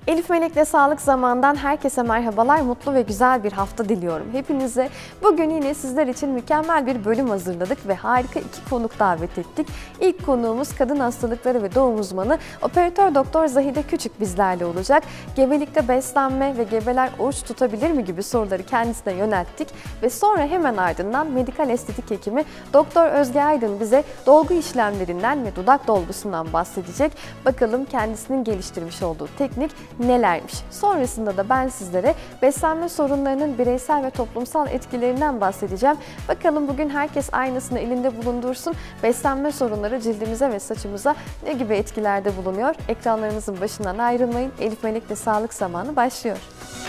Elif Melek'le Sağlık Zaman'dan herkese merhabalar, mutlu ve güzel bir hafta diliyorum hepinize. Bugün yine sizler için mükemmel bir bölüm hazırladık ve harika iki konuk davet ettik. İlk konuğumuz kadın hastalıkları ve doğum uzmanı operatör doktor Zahide Küçük bizlerle olacak. Gebelikte beslenme ve gebeler oruç tutabilir mi gibi soruları kendisine yönelttik ve sonra hemen ardından medikal estetik hekimi Doktor Özge Aydın bize dolgu işlemlerinden ve dudak dolgusundan bahsedecek. Bakalım kendisinin geliştirmiş olduğu teknik nelermiş? Sonrasında da ben sizlere beslenme sorunlarının bireysel ve toplumsal etkilerinden bahsedeceğim. Bakalım bugün herkes aynasını elinde bulundursun. Beslenme sorunları cildimize ve saçımıza ne gibi etkilerde bulunuyor? Ekranlarınızın başından ayrılmayın. Elif Melek'le Sağlık Zamanı başlıyor.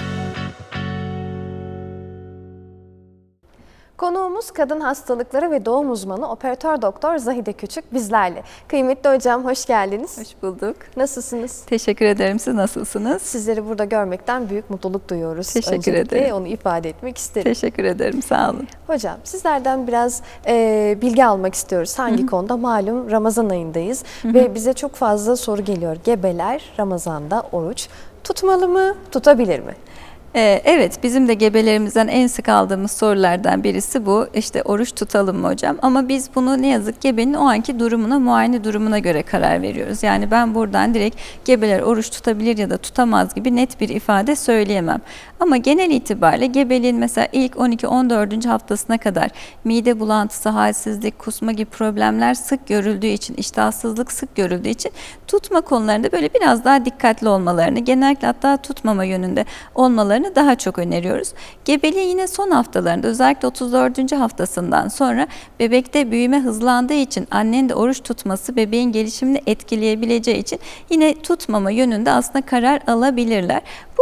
Konuğumuz kadın hastalıkları ve doğum uzmanı operatör doktor Zahide Küçük bizlerle. Kıymetli hocam hoş geldiniz. Hoş bulduk. Nasılsınız? Teşekkür ederim. Siz nasılsınız? Sizleri burada görmekten büyük mutluluk duyuyoruz. Teşekkür ederim. Onu ifade etmek isterim. Teşekkür ederim. Sağ olun. Hocam sizlerden biraz bilgi almak istiyoruz. Hangi konuda? Malum Ramazan ayındayız ve bize çok fazla soru geliyor. Gebeler Ramazan'da oruç tutmalı mı, tutabilir mi? Evet, bizim de gebelerimizden en sık aldığımız sorulardan birisi bu. İşte oruç tutalım mı hocam? Ama biz bunu ne yazık gebenin o anki durumuna, muayene durumuna göre karar veriyoruz. Yani ben buradan direkt gebeler oruç tutabilir ya da tutamaz gibi net bir ifade söyleyemem. Ama genel itibariyle gebeliğin mesela ilk 12-14. haftasına kadar mide bulantısı, halsizlik, kusma gibi problemler sık görüldüğü için, iştahsızlık sık görüldüğü için tutma konularında böyle biraz daha dikkatli olmalarını, genellikle hatta tutmama yönünde olmalarını daha çok öneriyoruz. Gebeliğin yine son haftalarında, özellikle 34. haftasından sonra bebekte büyüme hızlandığı için annenin de oruç tutması bebeğin gelişimini etkileyebileceği için yine tutmama yönünde aslında karar alabilirler. Bu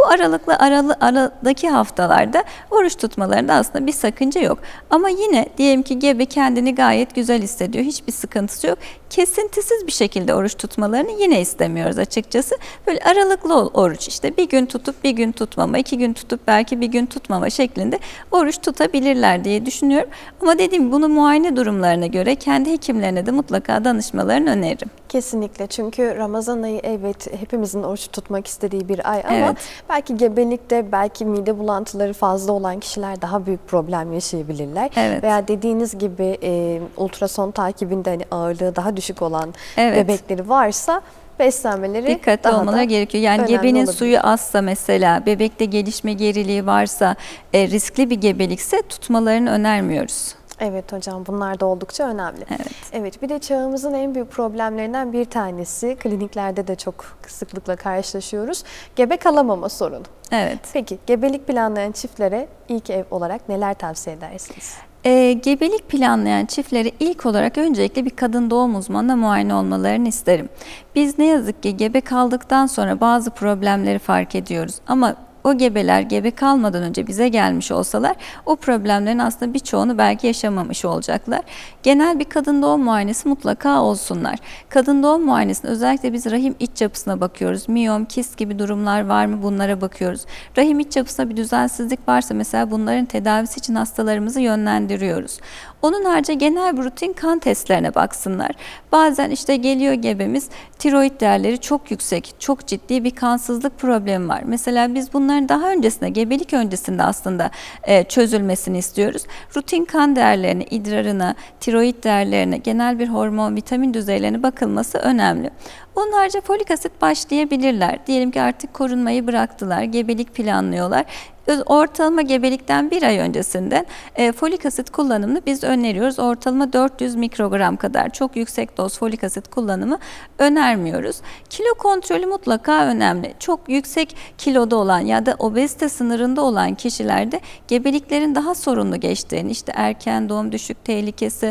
aradaki haftalarda oruç tutmalarında aslında bir sakınca yok. Ama yine diyelim ki gebe kendini gayet güzel hissediyor, hiçbir sıkıntısı yok. Kesintisiz bir şekilde oruç tutmalarını yine istemiyoruz açıkçası. Böyle aralıklı oruç, işte bir gün tutup bir gün tutmama, 2 gün tutup belki bir gün tutmama şeklinde oruç tutabilirler diye düşünüyorum. Ama dediğim gibi bunu muayene durumlarına göre kendi hekimlerine de mutlaka danışmalarını öneririm. Kesinlikle, çünkü Ramazan ayı evet hepimizin oruç tutmak istediği bir ay ama Evet. belki gebelikte belki mide bulantıları fazla olan kişiler daha büyük problem yaşayabilirler. Evet. Veya dediğiniz gibi ultrason takibinde hani ağırlığı daha düşük olan Evet. bebekleri varsa beslenmeleri dikkatli daha olmaları gerekiyor. Yani gebenin olabilir. suyu azsa, mesela bebekte gelişme geriliği varsa, riskli bir gebelikse tutmalarını önermiyoruz. Evet hocam, bunlar da oldukça önemli. Evet. Evet, bir de çağımızın en büyük problemlerinden bir tanesi, kliniklerde de çok sıklıkla karşılaşıyoruz, gebe kalamama sorunu. Evet. Peki gebelik planlayan çiftlere ilk ev olarak neler tavsiye edersiniz? Gebelik planlayan çiftlere ilk olarak öncelikle bir kadın doğum uzmanına muayene olmalarını isterim. Biz ne yazık ki gebe kaldıktan sonra bazı problemleri fark ediyoruz ama o gebeler gebe kalmadan önce bize gelmiş olsalar o problemlerin aslında birçoğunu belki yaşamamış olacaklar. Genel bir kadın doğum muayenesi mutlaka olsunlar. Kadın doğum muayenesinde özellikle biz rahim iç yapısına bakıyoruz. Miyom, kist gibi durumlar var mı, bunlara bakıyoruz. Rahim iç yapısında bir düzensizlik varsa mesela bunların tedavisi için hastalarımızı yönlendiriyoruz. Onun harici genel bir rutin kan testlerine baksınlar. Bazen işte geliyor gebemiz, tiroid değerleri çok yüksek, çok ciddi bir kansızlık problemi var. Mesela biz bunların daha öncesinde, gebelik öncesinde aslında çözülmesini istiyoruz. Rutin kan değerlerine, idrarına, tiroid değerlerine, genel bir hormon, vitamin düzeylerine bakılması önemli. Onun harici folik asit başlayabilirler. Diyelim ki artık korunmayı bıraktılar, gebelik planlıyorlar. Ortalama gebelikten bir ay öncesinden folik asit kullanımını biz öneriyoruz. Ortalama 400 mikrogram kadar, çok yüksek doz folik asit kullanımı önermiyoruz. Kilo kontrolü mutlaka önemli. Çok yüksek kiloda olan ya da obezite sınırında olan kişilerde gebeliklerin daha sorunlu geçtiğini, işte erken doğum, düşük tehlikesi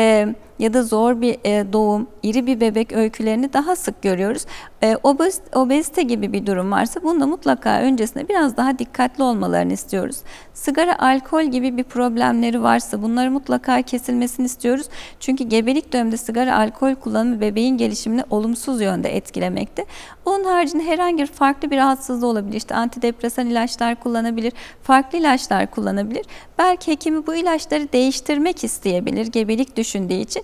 ya da zor bir doğum, iri bir bebek öykülerini daha sık görüyoruz. Obezite gibi bir durum varsa bunda mutlaka öncesinde biraz daha dikkatli olmalarını istiyoruz. Sigara, alkol gibi bir problemleri varsa bunları mutlaka kesilmesini istiyoruz. Çünkü gebelik döneminde sigara, alkol kullanımı bebeğin gelişimini olumsuz yönde etkilemekte. Onun haricinde herhangi bir farklı bir rahatsızlığı olabilir. İşte antidepresan ilaçlar kullanabilir, farklı ilaçlar kullanabilir. Belki hekimi bu ilaçları değiştirmek isteyebilir gebelik düşündüğü için.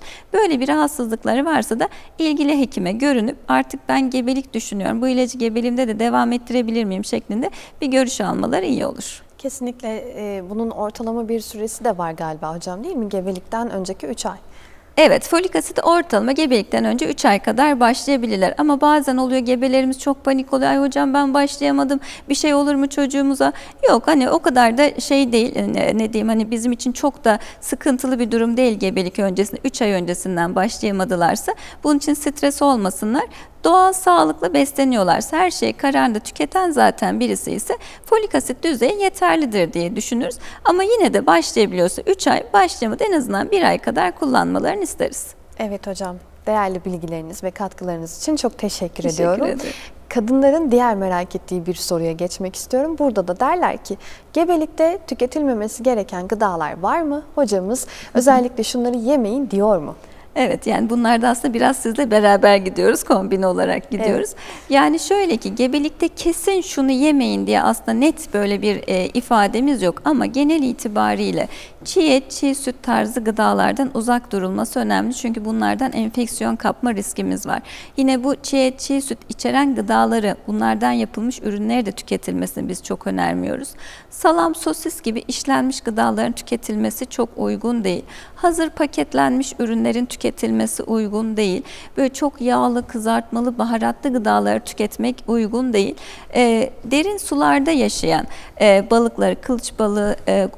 Böyle bir rahatsızlıkları varsa da ilgili hekime görünüp artık ben gebelik düşünüyorum, bu ilacı gebeliğimde de devam ettirebilir miyim şeklinde bir görüş almaları iyi olur. Kesinlikle bunun ortalama bir süresi de var galiba hocam, değil mi? Gebelikten önceki 3 ay. Evet, folik asit ortalama gebelikten önce 3 ay kadar başlayabilirler. Ama bazen oluyor, gebelerimiz çok panik oluyor. Ay hocam ben başlayamadım, bir şey olur mu çocuğumuza? Yok, hani o kadar da şey değil, ne diyeyim, hani bizim için çok da sıkıntılı bir durum değil gebelik öncesinde. 3 ay öncesinden başlayamadılarsa bunun için stres olmasınlar. Doğal, sağlıklı besleniyorlarsa, her şeyi kararında tüketen zaten birisi ise folik asit düzeyi yeterlidir diye düşünürüz. Ama yine de başlayabiliyorsa 3 ay, başlamadı en azından 1 ay kadar kullanmalarını isteriz. Evet hocam, değerli bilgileriniz ve katkılarınız için çok teşekkür Teşekkür ediyorum. ederim. Kadınların diğer merak ettiği bir soruya geçmek istiyorum. Burada da derler ki gebelikte tüketilmemesi gereken gıdalar var mı? Hocamız özellikle şunları yemeyin diyor mu? Evet, yani bunlarda aslında biraz sizle beraber gidiyoruz, kombine olarak gidiyoruz. Evet. Yani şöyle ki gebelikte kesin şunu yemeyin diye aslında net böyle bir ifademiz yok ama genel itibariyle çiğ et, çiğ süt tarzı gıdalardan uzak durulması önemli. Çünkü bunlardan enfeksiyon kapma riskimiz var. Yine bu çiğ et, çiğ süt içeren gıdaları, bunlardan yapılmış ürünleri de tüketilmesini biz çok önermiyoruz. Salam, sosis gibi işlenmiş gıdaların tüketilmesi çok uygun değil. Hazır paketlenmiş ürünlerin tüketilmesi uygun değil. Böyle çok yağlı, kızartmalı, baharatlı gıdaları tüketmek uygun değil. Derin sularda yaşayan balıkları, kılıç balığı,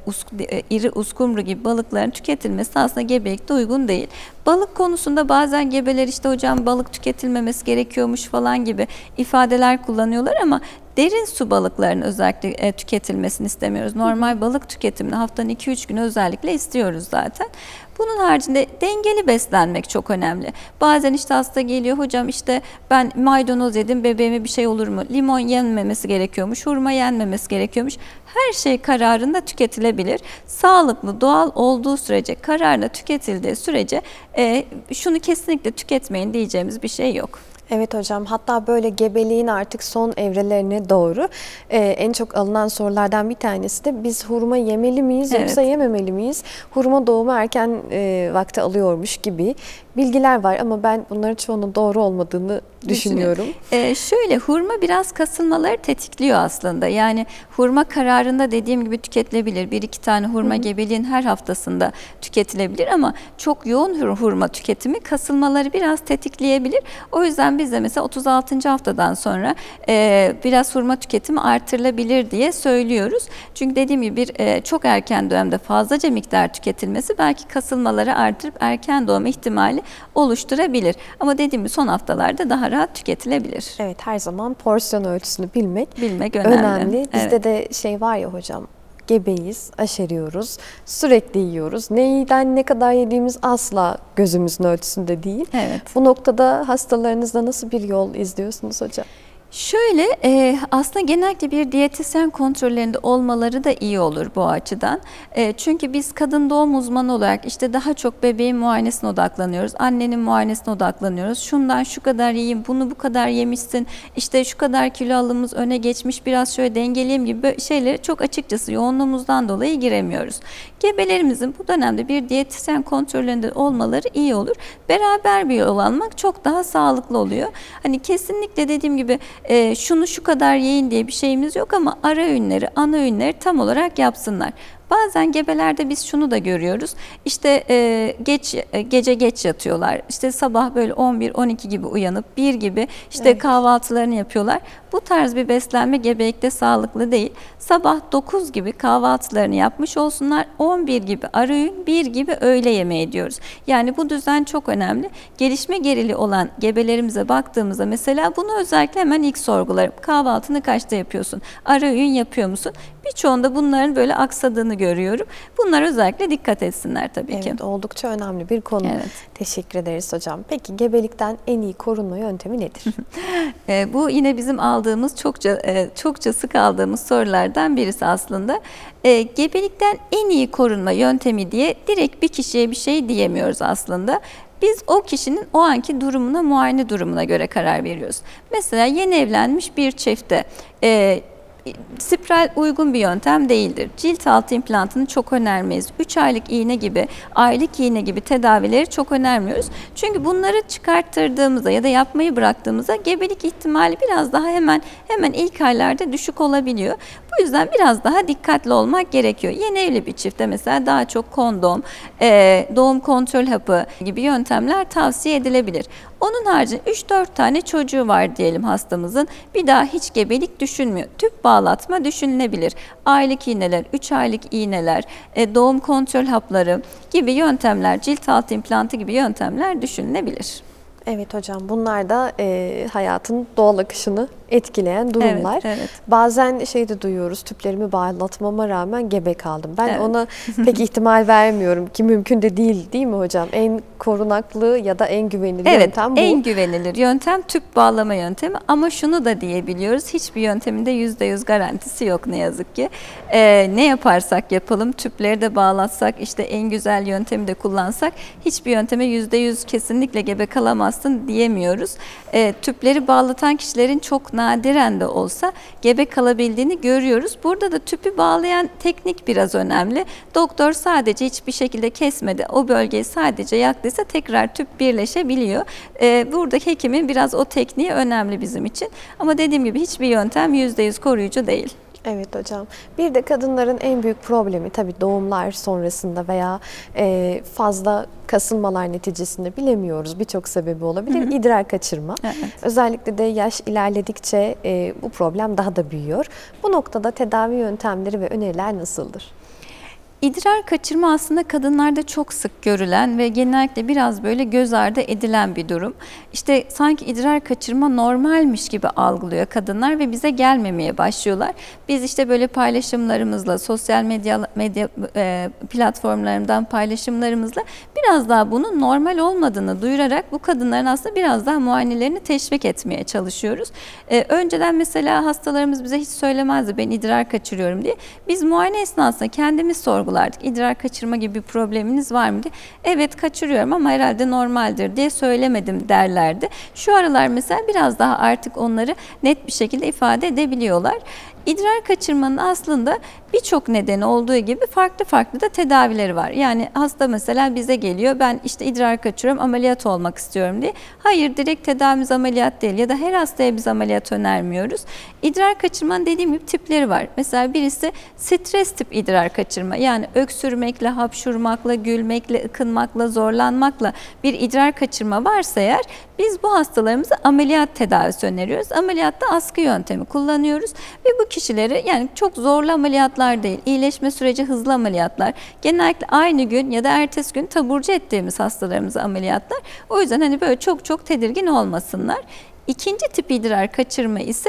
iri uskumru gibi balıkların tüketilmesi aslında gebelikte uygun değil. Balık konusunda bazen gebeler işte hocam balık tüketilmemesi gerekiyormuş falan gibi ifadeler kullanıyorlar ama derin su balıklarının özellikle tüketilmesini istemiyoruz. Normal balık tüketimini haftanın 2-3 günü özellikle istiyoruz zaten. Bunun haricinde dengeli beslenmek çok önemli. Bazen işte hasta geliyor, hocam işte ben maydanoz yedim, bebeğime bir şey olur mu? Limon yenmemesi gerekiyormuş, hurma yenmemesi gerekiyormuş. Her şey kararında tüketilebilir. Sağlıklı, doğal olduğu sürece, kararında tüketildiği sürece şunu kesinlikle tüketmeyin diyeceğimiz bir şey yok. Evet hocam, hatta böyle gebeliğin artık son evrelerine doğru en çok alınan sorulardan bir tanesi de biz hurma yemeli miyiz yoksa yememeli miyiz? Hurma doğumu erken vakti alıyormuş gibi bilgiler var ama ben bunların çoğunun doğru olmadığını düşünüyorum. Şöyle, hurma biraz kasılmaları tetikliyor aslında. Yani hurma kararında dediğim gibi tüketilebilir. 1-2 tane hurma gebeliğin her haftasında tüketilebilir ama çok yoğun hurma tüketimi kasılmaları biraz tetikleyebilir. O yüzden biz de mesela 36. haftadan sonra biraz hurma tüketimi artırılabilir diye söylüyoruz. Çünkü dediğim gibi çok erken dönemde fazlaca miktar tüketilmesi belki kasılmaları artırıp erken doğum ihtimali oluşturabilir. Ama dediğim gibi son haftalarda daha rahat tüketilebilir. Evet, her zaman porsiyon ölçüsünü bilmek önemli. Bizde de şey var ya hocam, gebeyiz, aşeriyoruz, sürekli yiyoruz. Neyden ne kadar yediğimiz asla gözümüzün ölçüsünde değil. Evet. Bu noktada hastalarınızda nasıl bir yol izliyorsunuz hocam? Şöyle, aslında genellikle bir diyetisyen kontrollerinde olmaları da iyi olur bu açıdan. Çünkü biz kadın doğum uzmanı olarak işte daha çok bebeğin muayenesine odaklanıyoruz, annenin muayenesine odaklanıyoruz. Şundan şu kadar yiyeyim, bunu bu kadar yemişsin, işte şu kadar kilo alımımız öne geçmiş, biraz şöyle dengeleyeyim gibi şeyleri çok açıkçası yoğunluğumuzdan dolayı giremiyoruz. Gebelerimizin bu dönemde bir diyetisyen kontrollerinde olmaları iyi olur. Beraber bir yol almak çok daha sağlıklı oluyor. Hani kesinlikle dediğim gibi şunu şu kadar yiyin diye bir şeyimiz yok ama ara öğünleri, ana öğünleri tam olarak yapsınlar. Bazen gebelerde biz şunu da görüyoruz. İşte gece geç yatıyorlar. İşte sabah böyle 11-12 gibi uyanıp 1 gibi işte kahvaltılarını yapıyorlar. Bu tarz bir beslenme gebelikte sağlıklı değil. Sabah 9 gibi kahvaltılarını yapmış olsunlar. 11 gibi ara öğün, 1 gibi öğle yemeği diyoruz. Yani bu düzen çok önemli. Gelişme gerili olan gebelerimize baktığımızda mesela bunu özellikle hemen ilk sorgularım. Kahvaltını kaçta yapıyorsun? Ara öğün yapıyor musun? Birçoğunda bunların böyle aksadığını görüyorum. Bunlar özellikle dikkat etsinler tabii ki. Evet, oldukça önemli bir konu. Evet. Teşekkür ederiz hocam. Peki gebelikten en iyi korunma yöntemi nedir? Bu yine bizim aldığımız çokça sık aldığımız sorulardan birisi aslında. Gebelikten en iyi korunma yöntemi diye direkt bir kişiye bir şey diyemiyoruz aslında. Biz o kişinin o anki durumuna, muayene durumuna göre karar veriyoruz. Mesela yeni evlenmiş bir çifte spiral uygun bir yöntem değildir. Cilt altı implantını çok önermeyiz. 3 aylık iğne gibi, aylık iğne gibi tedavileri çok önermiyoruz. Çünkü bunları çıkarttırdığımızda ya da yapmayı bıraktığımızda gebelik ihtimali biraz daha hemen ilk aylarda düşük olabiliyor. Bu yüzden biraz daha dikkatli olmak gerekiyor. Yeni evli bir çifte mesela daha çok kondom, doğum kontrol hapı gibi yöntemler tavsiye edilebilir. Onun haricinde 3-4 tane çocuğu var diyelim hastamızın. Bir daha hiç gebelik düşünmüyor. Tüp bağlatma düşünülebilir. Aylık iğneler, 3 aylık iğneler, doğum kontrol hapları gibi yöntemler, cilt altı implantı gibi yöntemler düşünülebilir. Evet hocam, bunlar da hayatın doğal akışını etkileyen durumlar. Evet. Bazen şey de duyuyoruz, tüplerimi bağlatmama rağmen gebe kaldım. Ben Evet. ona pek ihtimal vermiyorum ki mümkün de değil mi hocam? En korunaklı ya da en güvenilir yöntem bu. En güvenilir yöntem tüp bağlama yöntemi, ama şunu da diyebiliyoruz, hiçbir yöntemin de %100 garantisi yok ne yazık ki. Ne yaparsak yapalım, tüpleri de bağlatsak, işte en güzel yöntemi de kullansak hiçbir yönteme %100 kesinlikle gebe kalamazsın diyemiyoruz. Tüpleri bağlatan kişilerin çok nadiren de olsa gebe kalabildiğini görüyoruz. Burada da tüpü bağlayan teknik biraz önemli. Doktor sadece hiçbir şekilde kesmedi, o bölgeyi sadece yaktıysa tekrar tüp birleşebiliyor. Buradaki hekimin biraz o tekniği önemli bizim için. Ama dediğim gibi hiçbir yöntem %100 koruyucu değil. Evet hocam. Bir de kadınların en büyük problemi tabii doğumlar sonrasında veya fazla kasılmalar neticesinde, bilemiyoruz, birçok sebebi olabilir. İdrar kaçırma. Evet. Özellikle de yaş ilerledikçe bu problem daha da büyüyor. Bu noktada tedavi yöntemleri ve öneriler nasıldır? İdrar kaçırma aslında kadınlarda çok sık görülen ve genellikle biraz böyle göz ardı edilen bir durum. İşte sanki idrar kaçırma normalmiş gibi algılıyor kadınlar ve bize gelmemeye başlıyorlar. Biz işte böyle paylaşımlarımızla, sosyal medya platformlarından paylaşımlarımızla biraz daha bunun normal olmadığını duyurarak bu kadınların aslında biraz daha muayenelerini teşvik etmeye çalışıyoruz. Önceden mesela hastalarımız bize hiç söylemezdi ben idrar kaçırıyorum diye. Biz muayene esnasında kendimiz sorgulardık. İdrar kaçırma gibi bir probleminiz var mı diye. Evet kaçırıyorum ama herhalde normaldir diye söylemedim derlerdi. Şu aralar mesela biraz daha artık onları net bir şekilde ifade edebiliyorlar. İdrar kaçırmanın aslında birçok nedeni olduğu gibi farklı da tedavileri var. Yani hasta mesela bize geliyor, ben işte idrar kaçırıyorum, ameliyat olmak istiyorum diye. Hayır, direkt tedavimiz ameliyat değil ya da her hastaya biz ameliyat önermiyoruz. İdrar kaçırmanın dediğim gibi tipleri var. Mesela birisi stres tip idrar kaçırma, yani öksürmekle, hapşurmakla, gülmekle, ıkınmakla, zorlanmakla bir idrar kaçırma varsa eğer, biz bu hastalarımıza ameliyat tedavisi öneriyoruz. Ameliyatta askı yöntemi kullanıyoruz ve bu kişileri, yani çok zorlu ameliyatlar değil, iyileşme süreci hızlı ameliyatlar, genellikle aynı gün ya da ertesi gün taburcu ettiğimiz hastalarımıza ameliyatlar. O yüzden hani böyle çok tedirgin olmasınlar. İkinci tip idrar kaçırma ise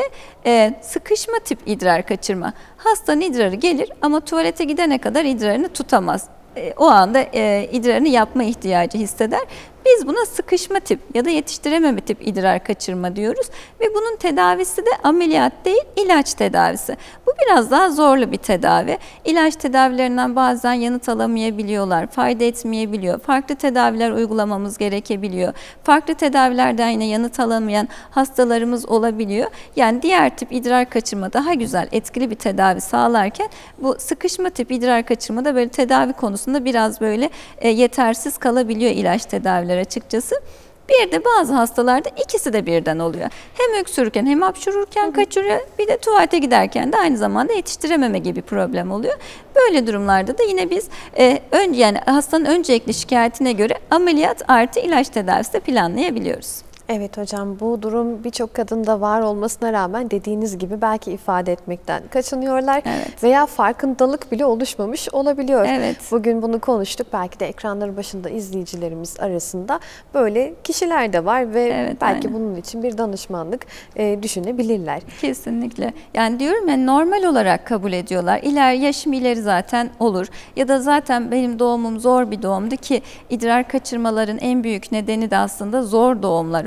sıkışma tip idrar kaçırma. Hastanın idrarı gelir ama tuvalete gidene kadar idrarını tutamaz. O anda idrarını yapma ihtiyacı hisseder. Biz buna sıkışma tip ya da yetiştirememe tip idrar kaçırma diyoruz ve bunun tedavisi de ameliyat değil, ilaç tedavisi. Bu biraz daha zorlu bir tedavi. İlaç tedavilerinden bazen yanıt alamayabiliyorlar, fayda etmeyebiliyor. Farklı tedaviler uygulamamız gerekebiliyor. Farklı tedavilerden yine yanıt alamayan hastalarımız olabiliyor. Yani diğer tip idrar kaçırma daha güzel, etkili bir tedavi sağlarken bu sıkışma tip idrar kaçırma da böyle tedavi konusunda biraz böyle yetersiz kalabiliyor ilaç tedavileri açıkçası. Bir de bazı hastalarda ikisi de birden oluyor. Hem öksürürken hem hapşururken kaçırıyor, bir de tuvalete giderken de aynı zamanda yetiştirememe gibi problem oluyor. Böyle durumlarda da yine biz yani hastanın öncelikli şikayetine göre ameliyat artı ilaç tedavisi de planlayabiliyoruz. Evet hocam, bu durum birçok kadında var olmasına rağmen dediğiniz gibi belki ifade etmekten kaçınıyorlar veya farkındalık bile oluşmamış olabiliyor. Evet. Bugün bunu konuştuk. Belki de ekranları başında izleyicilerimiz arasında böyle kişiler de var ve belki bunun için bir danışmanlık düşünebilirler. Kesinlikle. Yani diyorum ya, normal olarak kabul ediyorlar. Yaşım ileri zaten olur. Ya da zaten benim doğumum zor bir doğumdu ki idrar kaçırmaların en büyük nedeni de aslında zor doğumlar.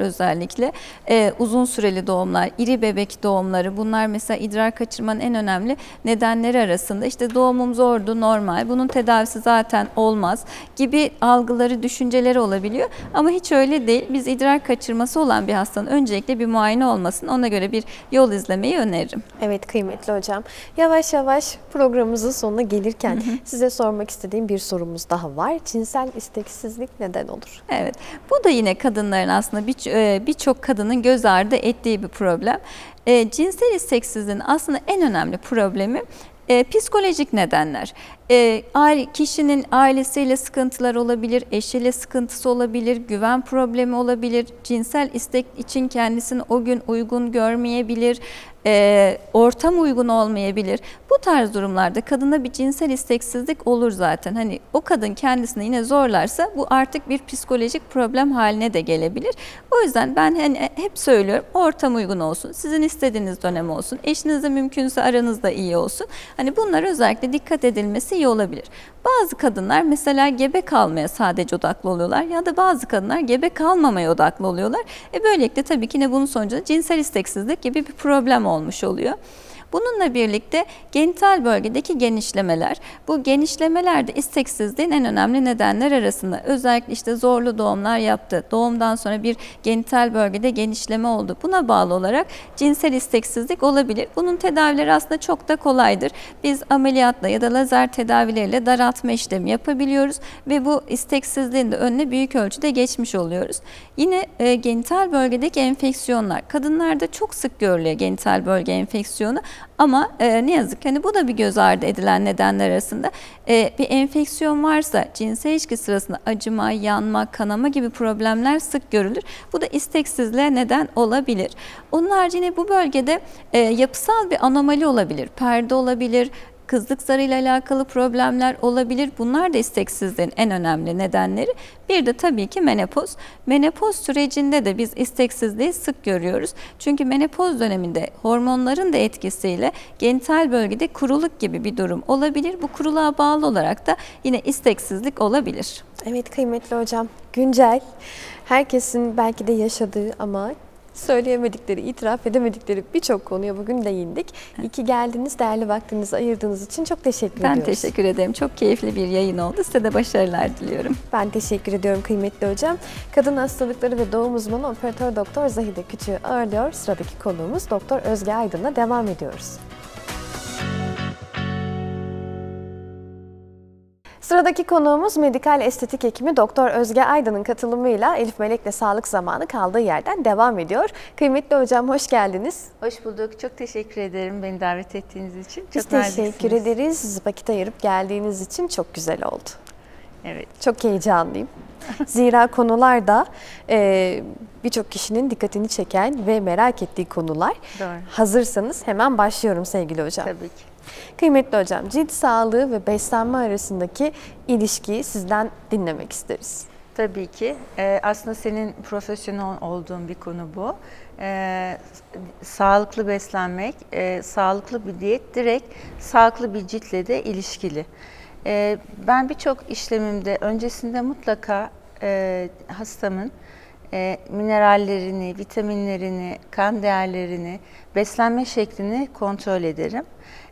özellikle uzun süreli doğumlar, iri bebek doğumları, bunlar mesela idrar kaçırmanın en önemli nedenleri arasında. İşte doğumum zordu, normal, bunun tedavisi zaten olmaz gibi algıları, düşünceleri olabiliyor. Ama hiç öyle değil. Biz idrar kaçırması olan bir hastanın öncelikle bir muayene olmasını, ona göre bir yol izlemeyi öneririm. Evet kıymetli hocam. Yavaş yavaş programımızın sonuna gelirken size sormak istediğim bir sorumuz daha var. Cinsel isteksizlik neden olur? Evet. Bu da yine kadınların aslında birçok kadının göz ardı ettiği bir problem. Cinsel isteksizliğin aslında en önemli problemi psikolojik nedenler. Kişinin ailesiyle sıkıntılar olabilir, eşiyle sıkıntısı olabilir, güven problemi olabilir, cinsel istek için kendisini o gün uygun görmeyebilir, ortam uygun olmayabilir. Bu tarz durumlarda kadında bir cinsel isteksizlik olur zaten. Hani o kadın kendisini yine zorlarsa bu artık bir psikolojik problem haline de gelebilir. O yüzden ben hep söylüyorum, ortam uygun olsun, sizin istediğiniz dönem olsun, eşinizle mümkünse aranızda iyi olsun. Hani bunlar özellikle dikkat edilmesi iyi olabilir. Bazı kadınlar mesela gebe kalmaya sadece odaklı oluyorlar ya da bazı kadınlar gebe kalmamaya odaklı oluyorlar. Böylelikle tabii ki bunun sonucunda cinsel isteksizlik gibi bir problem olmuş oluyor. Bununla birlikte genital bölgedeki genişlemeler, bu genişlemeler de isteksizliğin en önemli nedenler arasında. Özellikle işte zorlu doğumlar yaptı, doğumdan sonra bir genital bölgede genişleme oldu. Buna bağlı olarak cinsel isteksizlik olabilir. Bunun tedavileri aslında çok da kolaydır. Biz ameliyatla ya da lazer tedavileriyle daraltma işlemi yapabiliyoruz ve bu isteksizliğin de önüne büyük ölçüde geçmiş oluyoruz. Yine genital bölgedeki enfeksiyonlar, kadınlarda çok sık görülüyor genital bölge enfeksiyonu. Ama ne yazık ki bu da bir göz ardı edilen nedenler arasında. Bir enfeksiyon varsa cinsel ilişki sırasında acıma, yanma, kanama gibi problemler sık görülür. Bu da isteksizliğe neden olabilir. Onun haricinde bu bölgede yapısal bir anomali olabilir, perde olabilir, kızlık zarıyla alakalı problemler olabilir. Bunlar da isteksizliğin en önemli nedenleri. Bir de tabii ki menopoz. Menopoz sürecinde de biz isteksizliği sık görüyoruz. Çünkü menopoz döneminde hormonların da etkisiyle genital bölgede kuruluk gibi bir durum olabilir. Bu kuruluğa bağlı olarak da yine isteksizlik olabilir. Evet kıymetli hocam, güncel, herkesin belki de yaşadığı ama söyleyemedikleri, itiraf edemedikleri birçok konuya bugün değindik. İyi ki geldiniz, değerli vaktinizi ayırdığınız için çok teşekkür ediyoruz. Ben teşekkür ederim. Çok keyifli bir yayın oldu. Size de başarılar diliyorum. Ben teşekkür ediyorum kıymetli hocam. Kadın hastalıkları ve doğum uzmanı operatör doktor Zahide Küçük'ü ağırlıyor. Sıradaki konuğumuz Doktor Özge Aydın'la devam ediyoruz. Sıradaki konuğumuz medikal estetik hekimi Doktor Özge Aydın'ın katılımıyla Elif Melek'le Sağlık Zamanı kaldığı yerden devam ediyor. Kıymetli hocam hoş geldiniz. Hoş bulduk. Çok teşekkür ederim beni davet ettiğiniz için. Biz teşekkür ederiz. Vakit ayırıp geldiğiniz için çok güzel oldu. Evet. Çok heyecanlıyım. Zira konular da birçok kişinin dikkatini çeken ve merak ettiği konular. Doğru. Hazırsanız hemen başlıyorum sevgili hocam. Tabii ki. Kıymetli hocam, cilt sağlığı ve beslenme arasındaki ilişkiyi sizden dinlemek isteriz. Tabii ki. Aslında senin profesyonel olduğun bir konu bu. Sağlıklı beslenmek, sağlıklı bir diyet direkt sağlıklı bir ciltle de ilişkili. Ben birçok işlemimde öncesinde mutlaka hastamın minerallerini, vitaminlerini, kan değerlerini, beslenme şeklini kontrol ederim.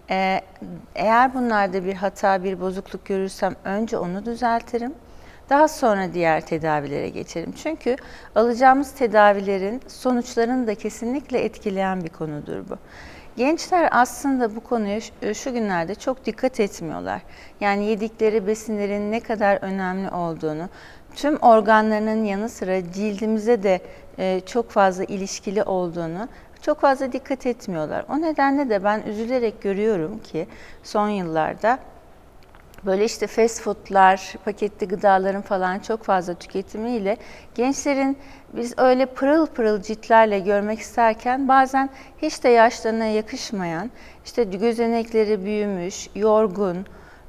Eğer bunlarda bir hata, bir bozukluk görürsem önce onu düzeltirim. Daha sonra diğer tedavilere geçerim. Çünkü alacağımız tedavilerin sonuçlarını da kesinlikle etkileyen bir konudur bu. Gençler aslında bu konuya şu günlerde çok dikkat etmiyorlar. Yani yedikleri besinlerin ne kadar önemli olduğunu, tüm organlarının yanı sıra cildimize de çok fazla ilişkili olduğunu çok fazla dikkat etmiyorlar. O nedenle de ben üzülerek görüyorum ki son yıllarda böyle işte fast foodlar, paketli gıdaların falan çok fazla tüketimiyle gençlerin biz öyle pırıl pırıl ciltlerle görmek isterken bazen hiç de yaşlarına yakışmayan, işte gözenekleri büyümüş, yorgun,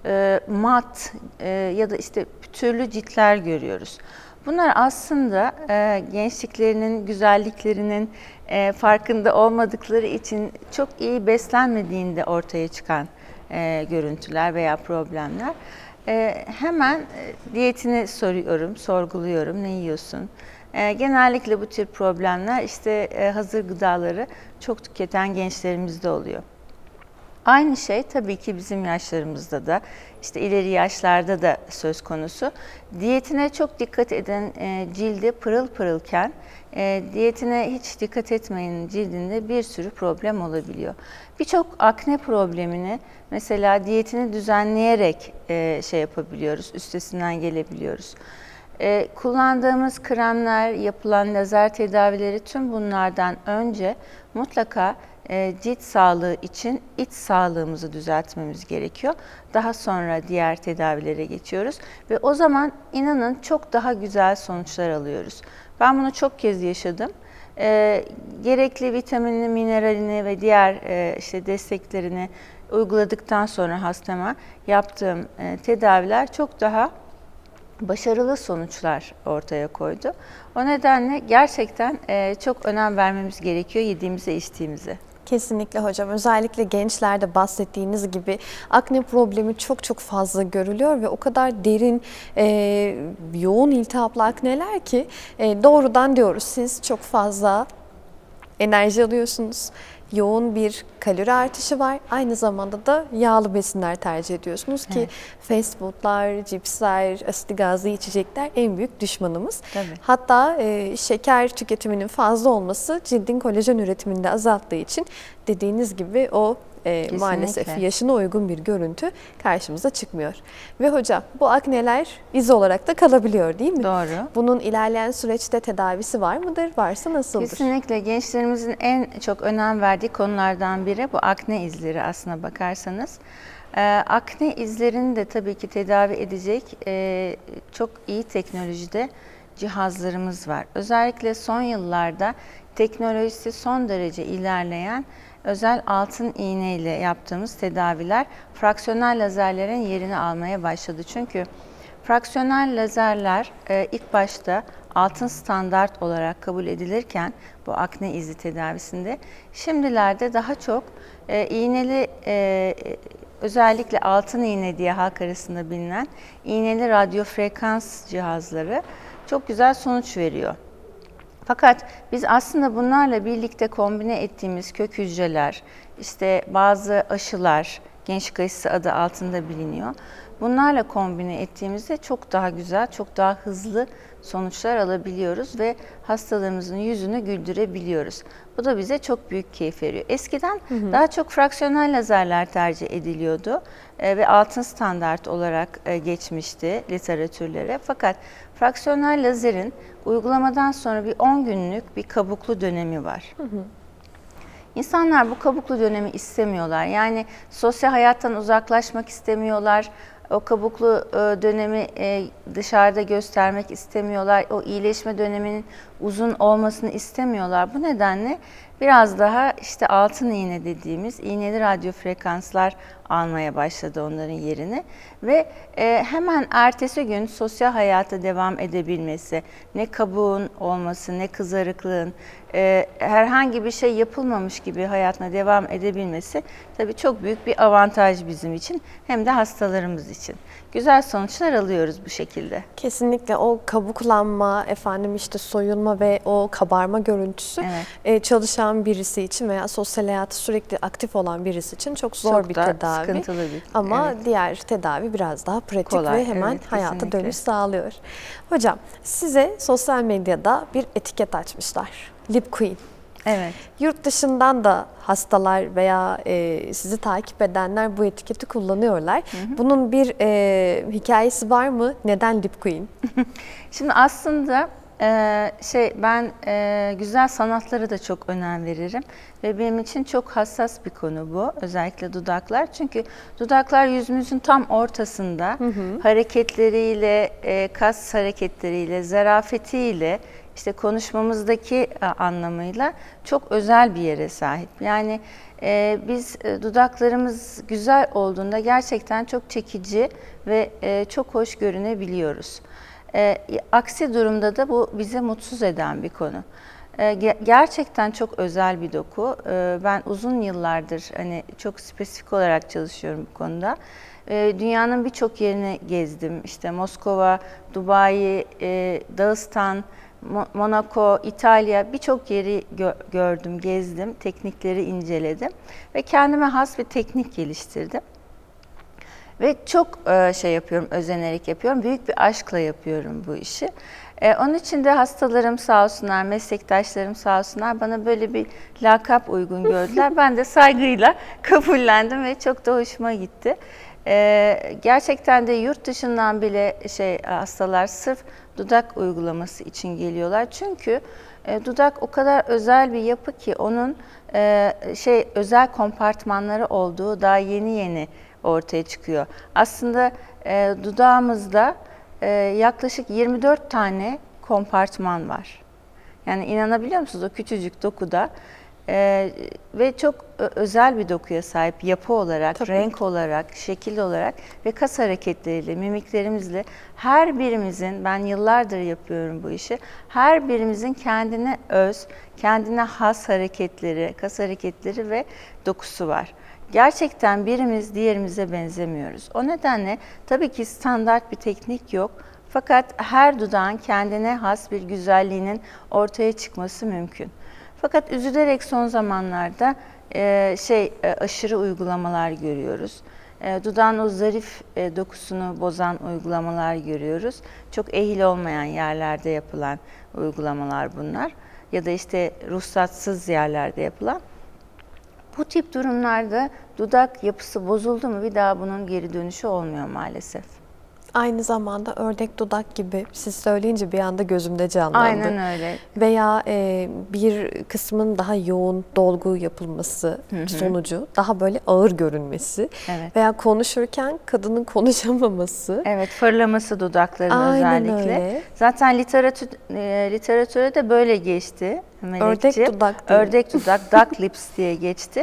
mat ya da işte pütürlü ciltler görüyoruz. Bunlar aslında gençliklerinin, güzelliklerinin farkında olmadıkları için çok iyi beslenmediğinde ortaya çıkan görüntüler veya problemler. Hemen diyetini soruyorum, sorguluyorum. Ne yiyorsun? Genellikle bu tür problemler işte hazır gıdaları çok tüketen gençlerimizde oluyor. Aynı şey tabii ki bizim yaşlarımızda da, işte ileri yaşlarda da söz konusu. Diyetine çok dikkat eden cildi pırıl pırılken, diyetine hiç dikkat etmeyenin cildinde bir sürü problem olabiliyor. Birçok akne problemini mesela diyetini düzenleyerek şey yapabiliyoruz, üstesinden gelebiliyoruz. Kullandığımız kremler, yapılan lazer tedavileri, tüm bunlardan önce mutlaka cilt sağlığı için iç sağlığımızı düzeltmemiz gerekiyor. Daha sonra diğer tedavilere geçiyoruz ve o zaman inanın çok daha güzel sonuçlar alıyoruz. Ben bunu çok kez yaşadım. Gerekli vitaminini, mineralini ve diğer işte desteklerini uyguladıktan sonra hastama yaptığım tedaviler çok daha başarılı sonuçlar ortaya koydu. O nedenle gerçekten çok önem vermemiz gerekiyor yediğimize, içtiğimize. Kesinlikle hocam. Özellikle gençlerde bahsettiğiniz gibi akne problemi çok fazla görülüyor ve o kadar derin, yoğun iltihaplı akneler ki doğrudan diyoruz siz çok fazla enerji alıyorsunuz. Yoğun bir kalori artışı var. Aynı zamanda da yağlı besinler tercih ediyorsunuz ki evet, fast foodlar, cipsler, asitli gazlı içecekler en büyük düşmanımız. Tabii. Hatta şeker tüketiminin fazla olması cildin kolajen üretimini de azalttığı için dediğiniz gibi o maalesef yaşına uygun bir görüntü karşımıza çıkmıyor. Ve hocam bu akneler iz olarak da kalabiliyor değil mi? Doğru. Bunun ilerleyen süreçte tedavisi var mıdır? Varsa nasıldır? Kesinlikle gençlerimizin en çok önem verdiği konulardan biri bu akne izleri aslına bakarsanız. Akne izlerini de tabii ki tedavi edecek çok iyi teknolojide cihazlarımız var. Özellikle son yıllarda teknolojisi son derece ilerleyen özel altın iğne ile yaptığımız tedaviler fraksiyonel lazerlerin yerini almaya başladı. Çünkü fraksiyonel lazerler ilk başta altın standart olarak kabul edilirken bu akne izi tedavisinde şimdilerde daha çok iğneli özellikle altın iğne diye halk arasında bilinen iğneli radyo frekans cihazları çok güzel sonuç veriyor. Fakat biz aslında bunlarla birlikte kombine ettiğimiz kök hücreler, işte bazı aşılar, gençlik aşısı adı altında biliniyor. Bunlarla kombine ettiğimizde çok daha güzel, çok daha hızlı sonuçlar alabiliyoruz ve hastalığımızın yüzünü güldürebiliyoruz. Bu da bize çok büyük keyif veriyor. Eskiden daha çok fraksiyonel lazerler tercih ediliyordu ve altın standart olarak geçmişti literatürlere. Fakat fraksiyonel lazerin uygulamadan sonra bir 10 günlük bir kabuklu dönemi var. İnsanlar bu kabuklu dönemi istemiyorlar. Yani sosyal hayattan uzaklaşmak istemiyorlar. O kabuklu dönemi dışarıda göstermek istemiyorlar. O iyileşme döneminin uzun olmasını istemiyorlar. Bu nedenle biraz daha işte altın iğne dediğimiz iğneli radyo frekanslar almaya başladı onların yerini. Ve hemen ertesi gün sosyal hayata devam edebilmesi, ne kabuğun olması, ne kızarıklığın, herhangi bir şey yapılmamış gibi hayatına devam edebilmesi tabii çok büyük bir avantaj bizim için hem de hastalarımız için. Güzel sonuçlar alıyoruz bu şekilde. Kesinlikle o kabuklanma, efendim işte soyulma ve o kabarma görüntüsü evet, çalışan birisi için veya sosyal hayatı sürekli aktif olan birisi için çok zor çok bir da tedavi. Sıkıntılı bir, ama evet, diğer tedavi biraz daha pratik kolay, ve hemen evet, hayata kesinlikle dönüş sağlıyor. Hocam size sosyal medyada bir etiket açmışlar. Lip Queen. Evet. Yurt dışından da hastalar veya sizi takip edenler bu etiketi kullanıyorlar. Bunun bir hikayesi var mı? Neden Lip Queen? Şimdi aslında ben güzel sanatlara da çok önem veririm ve benim için çok hassas bir konu bu, özellikle dudaklar. Çünkü dudaklar yüzümüzün tam ortasında, hareketleriyle, kas hareketleriyle, zarafetiyle, işte konuşmamızdaki anlamıyla çok özel bir yere sahip. Yani biz dudaklarımız güzel olduğunda gerçekten çok çekici ve çok hoş görünebiliyoruz. Aksi durumda da bu bizi mutsuz eden bir konu. Gerçekten çok özel bir doku. Ben uzun yıllardır hani çok spesifik olarak çalışıyorum bu konuda. Dünyanın birçok yerini gezdim. İşte Moskova, Dubai, Dağıstan, Monaco, İtalya birçok yeri gördüm, gezdim, teknikleri inceledim ve kendime has bir teknik geliştirdim. Ve çok şey yapıyorum, özenerek yapıyorum, büyük bir aşkla yapıyorum bu işi. Onun için de hastalarım sağ olsunlar, meslektaşlarım sağ olsunlar bana böyle bir lakap uygun gördüler. Ben de saygıyla kabullendim ve çok da hoşuma gitti. Gerçekten de yurt dışından bile hastalar sırf dudak uygulaması için geliyorlar. Çünkü dudak o kadar özel bir yapı ki onun özel kompartmanları olduğu daha yeni yeni ortaya çıkıyor. Aslında dudağımızda yaklaşık 24 tane kompartman var. Yani inanabiliyor musunuz o küçücük dokuda ve çok özel bir dokuya sahip yapı olarak, Tabii. renk olarak, şekil olarak ve kas hareketleriyle, mimiklerimizle her birimizin, ben yıllardır yapıyorum bu işi, her birimizin kendine öz, kendine has hareketleri, kas hareketleri ve dokusu var. Gerçekten birimiz diğerimize benzemiyoruz. O nedenle tabii ki standart bir teknik yok. Fakat her dudağın kendine has bir güzelliğinin ortaya çıkması mümkün. Fakat üzülerek son zamanlarda aşırı uygulamalar görüyoruz. Dudağın o zarif dokusunu bozan uygulamalar görüyoruz. Çok ehil olmayan yerlerde yapılan uygulamalar bunlar. Ya da işte ruhsatsız yerlerde yapılan. Bu tip durumlarda dudak yapısı bozuldu mu bir daha bunun geri dönüşü olmuyor maalesef. Aynı zamanda ördek dudak gibi siz söyleyince bir anda gözümde canlandı. Aynen öyle. Veya bir kısmın daha yoğun dolgu yapılması sonucu daha böyle ağır görünmesi. Evet. Veya konuşurken kadının konuşamaması. Evet, fırlaması dudakların Aynen özellikle. öyle. Zaten literatüre de böyle geçti Melekciğim. Ördek dudak değil mi? Ördek dudak, duck lips diye geçti.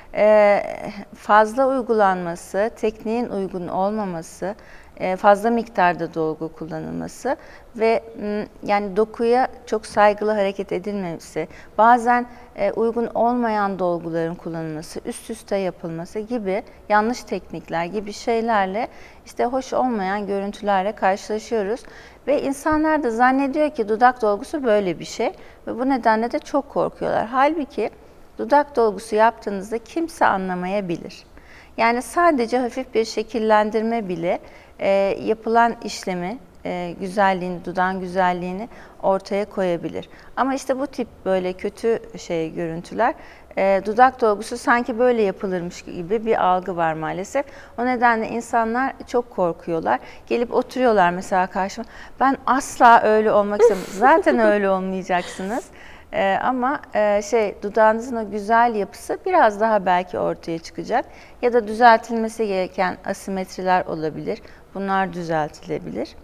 Fazla uygulanması, tekniğin uygun olmaması, fazla miktarda dolgu kullanılması ve yani dokuya çok saygılı hareket edilmemesi, bazen uygun olmayan dolguların kullanılması, üst üste yapılması gibi yanlış teknikler gibi şeylerle işte hoş olmayan görüntülerle karşılaşıyoruz. Ve insanlar da zannediyor ki dudak dolgusu böyle bir şey ve bu nedenle de çok korkuyorlar. Halbuki dudak dolgusu yaptığınızda kimse anlamayabilir. Yani sadece hafif bir şekillendirme bile yapılan işlemi, güzelliğini, dudağın güzelliğini ortaya koyabilir. Ama işte bu tip böyle kötü görüntüler, dudak dolgusu sanki böyle yapılırmış gibi bir algı var maalesef. O nedenle insanlar çok korkuyorlar. Gelip oturuyorlar mesela karşıma. Ben asla öyle olmak istemiyorum. Zaten öyle olmayacaksınız. Ama dudağınızın o güzel yapısı biraz daha belki ortaya çıkacak. Ya da düzeltilmesi gereken asimetriler olabilir. Bunlar düzeltilebilir.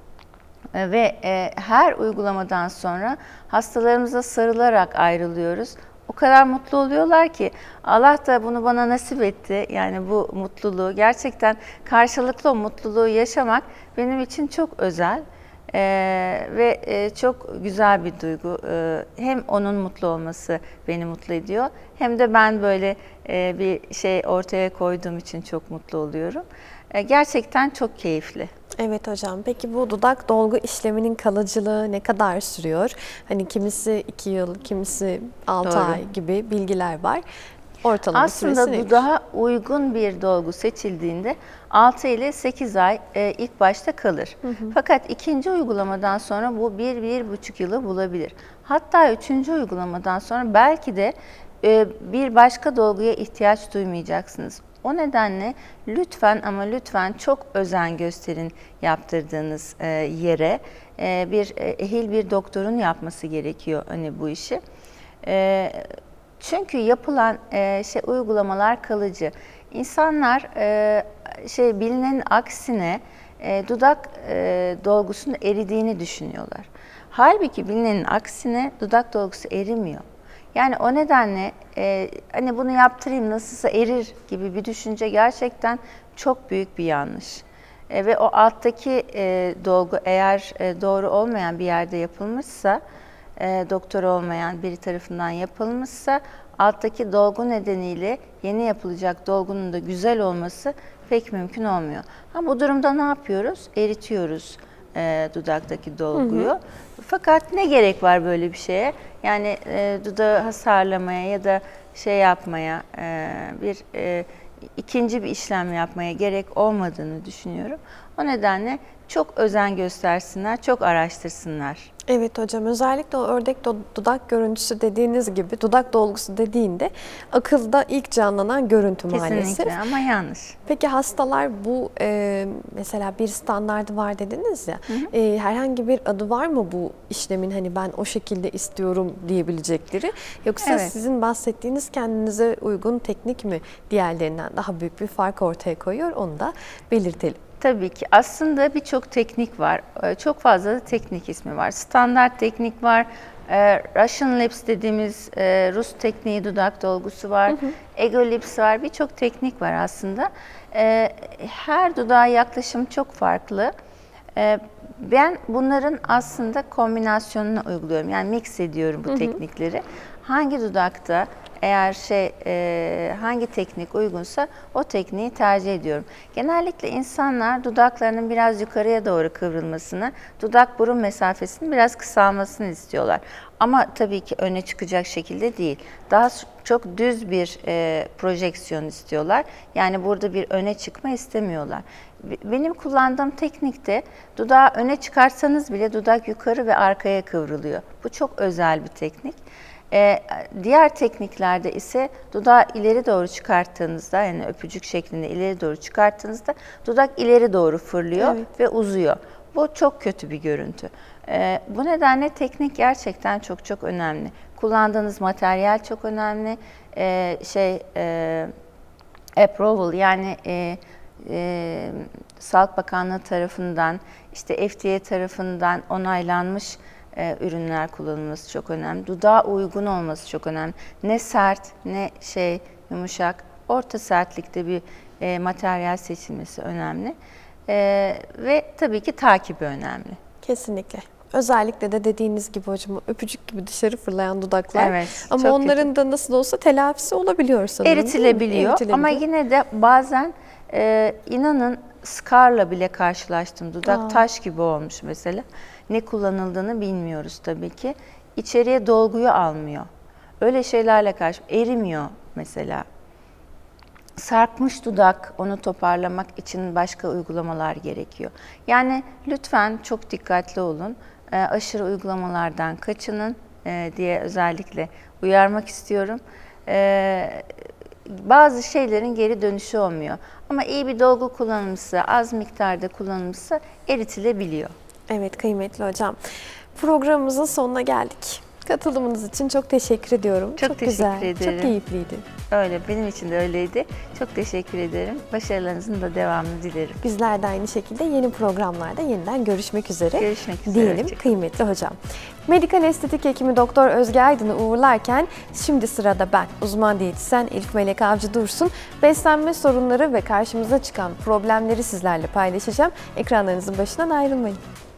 Ve her uygulamadan sonra hastalarımıza sarılarak ayrılıyoruz. O kadar mutlu oluyorlar ki Allah da bunu bana nasip etti. Yani bu mutluluğu gerçekten karşılıklı o mutluluğu yaşamak benim için çok özel. Ve çok güzel bir duygu. Hem onun mutlu olması beni mutlu ediyor hem de ben böyle bir şey ortaya koyduğum için çok mutlu oluyorum. Gerçekten çok keyifli. Evet hocam. Peki bu dudak dolgu işleminin kalıcılığı ne kadar sürüyor? Hani kimisi 2 yıl, kimisi 6 Doğru. ay gibi bilgiler var. Ortalama süresi Aslında nedir? dudağa uygun bir dolgu seçildiğinde 6 ile 8 ay ilk başta kalır. Fakat ikinci uygulamadan sonra bu 1-1,5 yılı bulabilir. Hatta üçüncü uygulamadan sonra belki de bir başka dolguya ihtiyaç duymayacaksınız. O nedenle lütfen ama lütfen çok özen gösterin yaptırdığınız yere. Bir ehil bir doktorun yapması gerekiyor hani bu işi. Çünkü yapılan uygulamalar kalıcı. İnsanlar bilinenin aksine dudak dolgusunun eridiğini düşünüyorlar. Halbuki bilinenin aksine dudak dolgusu erimiyor. Yani o nedenle hani bunu yaptırayım nasılsa erir gibi bir düşünce gerçekten çok büyük bir yanlış. Ve o alttaki dolgu eğer doğru olmayan bir yerde yapılmışsa, doktor olmayan biri tarafından yapılmışsa, alttaki dolgu nedeniyle yeni yapılacak dolgunun da güzel olması pek mümkün olmuyor. Ha, bu durumda ne yapıyoruz? Eritiyoruz dudaktaki dolguyu. Fakat ne gerek var böyle bir şeye? Yani dudağı hasarlamaya ya da şey yapmaya, ikinci bir işlem yapmaya gerek olmadığını düşünüyorum. O nedenle çok özen göstersinler, çok araştırsınlar. Evet hocam, özellikle o ördek dudak görüntüsü dediğiniz gibi, dudak dolgusu dediğinde akılda ilk canlanan görüntü maalesef. Kesinlikle ama yanlış. Peki hastalar bu mesela bir standardı var dediniz ya, herhangi bir adı var mı bu işlemin, hani ben o şekilde istiyorum diyebilecekleri, yoksa Evet. sizin bahsettiğiniz kendinize uygun teknik mi diğerlerinden daha büyük bir fark ortaya koyuyor, onu da belirtelim. Tabii ki. Aslında birçok teknik var. Çok fazla da teknik ismi var. Standart teknik var. Russian Lips dediğimiz Rus tekniği, dudak dolgusu var. Ego Lips var. Birçok teknik var aslında. Her dudağa yaklaşım çok farklı. Ben bunların aslında kombinasyonunu uyguluyorum. Yani mix ediyorum bu teknikleri. Hangi dudakta eğer hangi teknik uygunsa o tekniği tercih ediyorum. Genellikle insanlar dudaklarının biraz yukarıya doğru kıvrılmasını, dudak burun mesafesinin biraz kısalmasını istiyorlar. Ama tabii ki öne çıkacak şekilde değil. Daha çok düz bir projeksiyon istiyorlar. Yani burada bir öne çıkma istemiyorlar. Benim kullandığım teknikte dudağı öne çıkarsanız bile dudak yukarı ve arkaya kıvrılıyor. Bu çok özel bir teknik. Diğer tekniklerde ise dudağı ileri doğru çıkarttığınızda, yani öpücük şeklinde ileri doğru çıkarttığınızda dudak ileri doğru fırlıyor ve uzuyor. Bu çok kötü bir görüntü. Bu nedenle teknik gerçekten çok çok önemli. Kullandığınız materyal çok önemli. Approval, yani Sağlık Bakanlığı tarafından, işte FDA tarafından onaylanmış ürünler kullanılması çok önemli. Dudağa uygun olması çok önemli. Ne sert ne yumuşak, orta sertlikte bir materyal seçilmesi önemli. Ve tabii ki takibi önemli. Kesinlikle. Özellikle de dediğiniz gibi hocam, öpücük gibi dışarı fırlayan dudaklar. Evet, ama onların da nasıl olsa telafisi olabiliyor sanırım. Eritilebiliyor. Ama yine de bazen inanın scarla bile karşılaştım. Dudak taş gibi olmuş mesela. Ne kullanıldığını bilmiyoruz tabii ki. İçeriye dolguyu almıyor. Öyle şeylerle erimiyor mesela. Sarkmış dudak, onu toparlamak için başka uygulamalar gerekiyor. Yani lütfen çok dikkatli olun. Aşırı uygulamalardan kaçının diye özellikle uyarmak istiyorum. Bazı şeylerin geri dönüşü olmuyor. Ama iyi bir dolgu kullanılmışsa, az miktarda kullanılmışsa eritilebiliyor. Evet kıymetli hocam. Programımızın sonuna geldik. Katılımınız için çok teşekkür ediyorum. Çok teşekkür güzel, ederim. çok keyifliydi. Öyle, benim için de öyleydi. Çok teşekkür ederim. Başarılarınızın da devamını dilerim. Bizler de aynı şekilde yeni programlarda yeniden görüşmek üzere. Görüşmek üzere. Diyelim kıymetli hocam. Medikal estetik hekimi Doktor Özge Aydın'ı uğurlarken şimdi sırada ben, uzman diyetisyen Elif Melek Avcı Dursun, beslenme sorunları ve karşımıza çıkan problemleri sizlerle paylaşacağım. Ekranlarınızın başından ayrılmayın.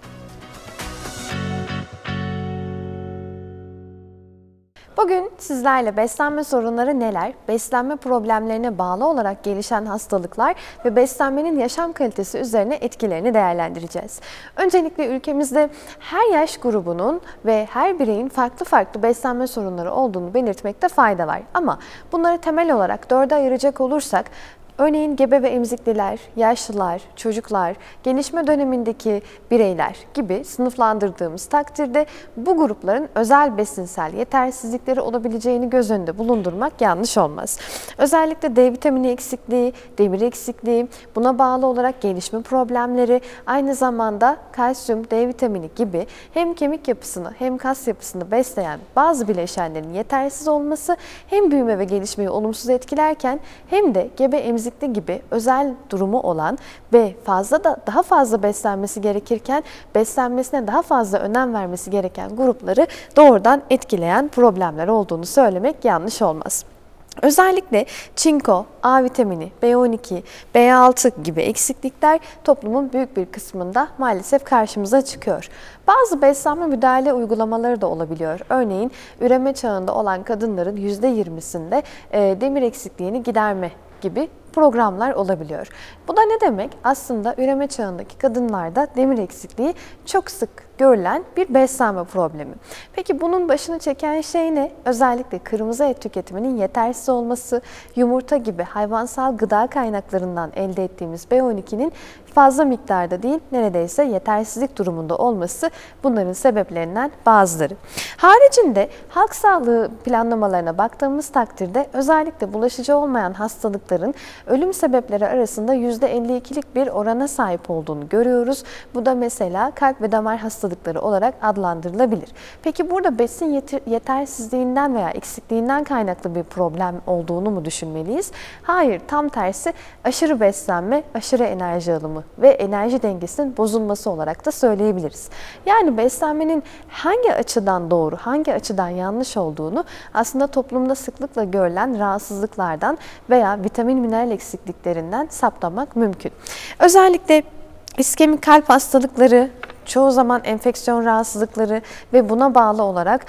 Bugün sizlerle beslenme sorunları neler, beslenme problemlerine bağlı olarak gelişen hastalıklar ve beslenmenin yaşam kalitesi üzerine etkilerini değerlendireceğiz. Öncelikle ülkemizde her yaş grubunun ve her bireyin farklı farklı beslenme sorunları olduğunu belirtmekte fayda var. Ama bunları temel olarak 4'e ayıracak olursak, örneğin gebe ve emzikliler, yaşlılar, çocuklar, gelişme dönemindeki bireyler gibi sınıflandırdığımız takdirde bu grupların özel besinsel yetersizlikleri olabileceğini göz önünde bulundurmak yanlış olmaz. Özellikle D vitamini eksikliği, demir eksikliği, buna bağlı olarak gelişme problemleri, aynı zamanda kalsiyum, D vitamini gibi hem kemik yapısını hem kas yapısını besleyen bazı bileşenlerin yetersiz olması hem büyüme ve gelişmeyi olumsuz etkilerken hem de gebe emzikli gibi özel durumu olan ve daha fazla beslenmesi gerekirken beslenmesine daha fazla önem vermesi gereken grupları doğrudan etkileyen problemler olduğunu söylemek yanlış olmaz. Özellikle çinko, A vitamini, B12, B6 gibi eksiklikler toplumun büyük bir kısmında maalesef karşımıza çıkıyor. Bazı beslenme müdahale uygulamaları da olabiliyor. Örneğin üreme çağında olan kadınların %20'sinde demir eksikliğini giderme gibi programlar olabiliyor. Bu da ne demek? Aslında üreme çağındaki kadınlarda demir eksikliği çok sık görülen bir beslenme problemi. Peki bunun başını çeken şey ne? Özellikle kırmızı et tüketiminin yetersiz olması, yumurta gibi hayvansal gıda kaynaklarından elde ettiğimiz B12'nin fazla miktarda değil, neredeyse yetersizlik durumunda olması bunların sebeplerinden bazıları. Haricinde halk sağlığı planlamalarına baktığımız takdirde özellikle bulaşıcı olmayan hastalıkların ölüm sebepleri arasında %52'lik bir orana sahip olduğunu görüyoruz. Bu da mesela kalp ve damar hastalıkları olarak adlandırılabilir. Peki burada besin yetersizliğinden veya eksikliğinden kaynaklı bir problem olduğunu mu düşünmeliyiz? Hayır, tam tersi aşırı beslenme, aşırı enerji alımı ve enerji dengesinin bozulması olarak da söyleyebiliriz. Yani beslenmenin hangi açıdan doğru, hangi açıdan yanlış olduğunu aslında toplumda sıklıkla görülen rahatsızlıklardan veya vitamin mineral eksikliklerinden saptamak mümkün. Özellikle iskemik kalp hastalıkları, çoğu zaman enfeksiyon rahatsızlıkları ve buna bağlı olarak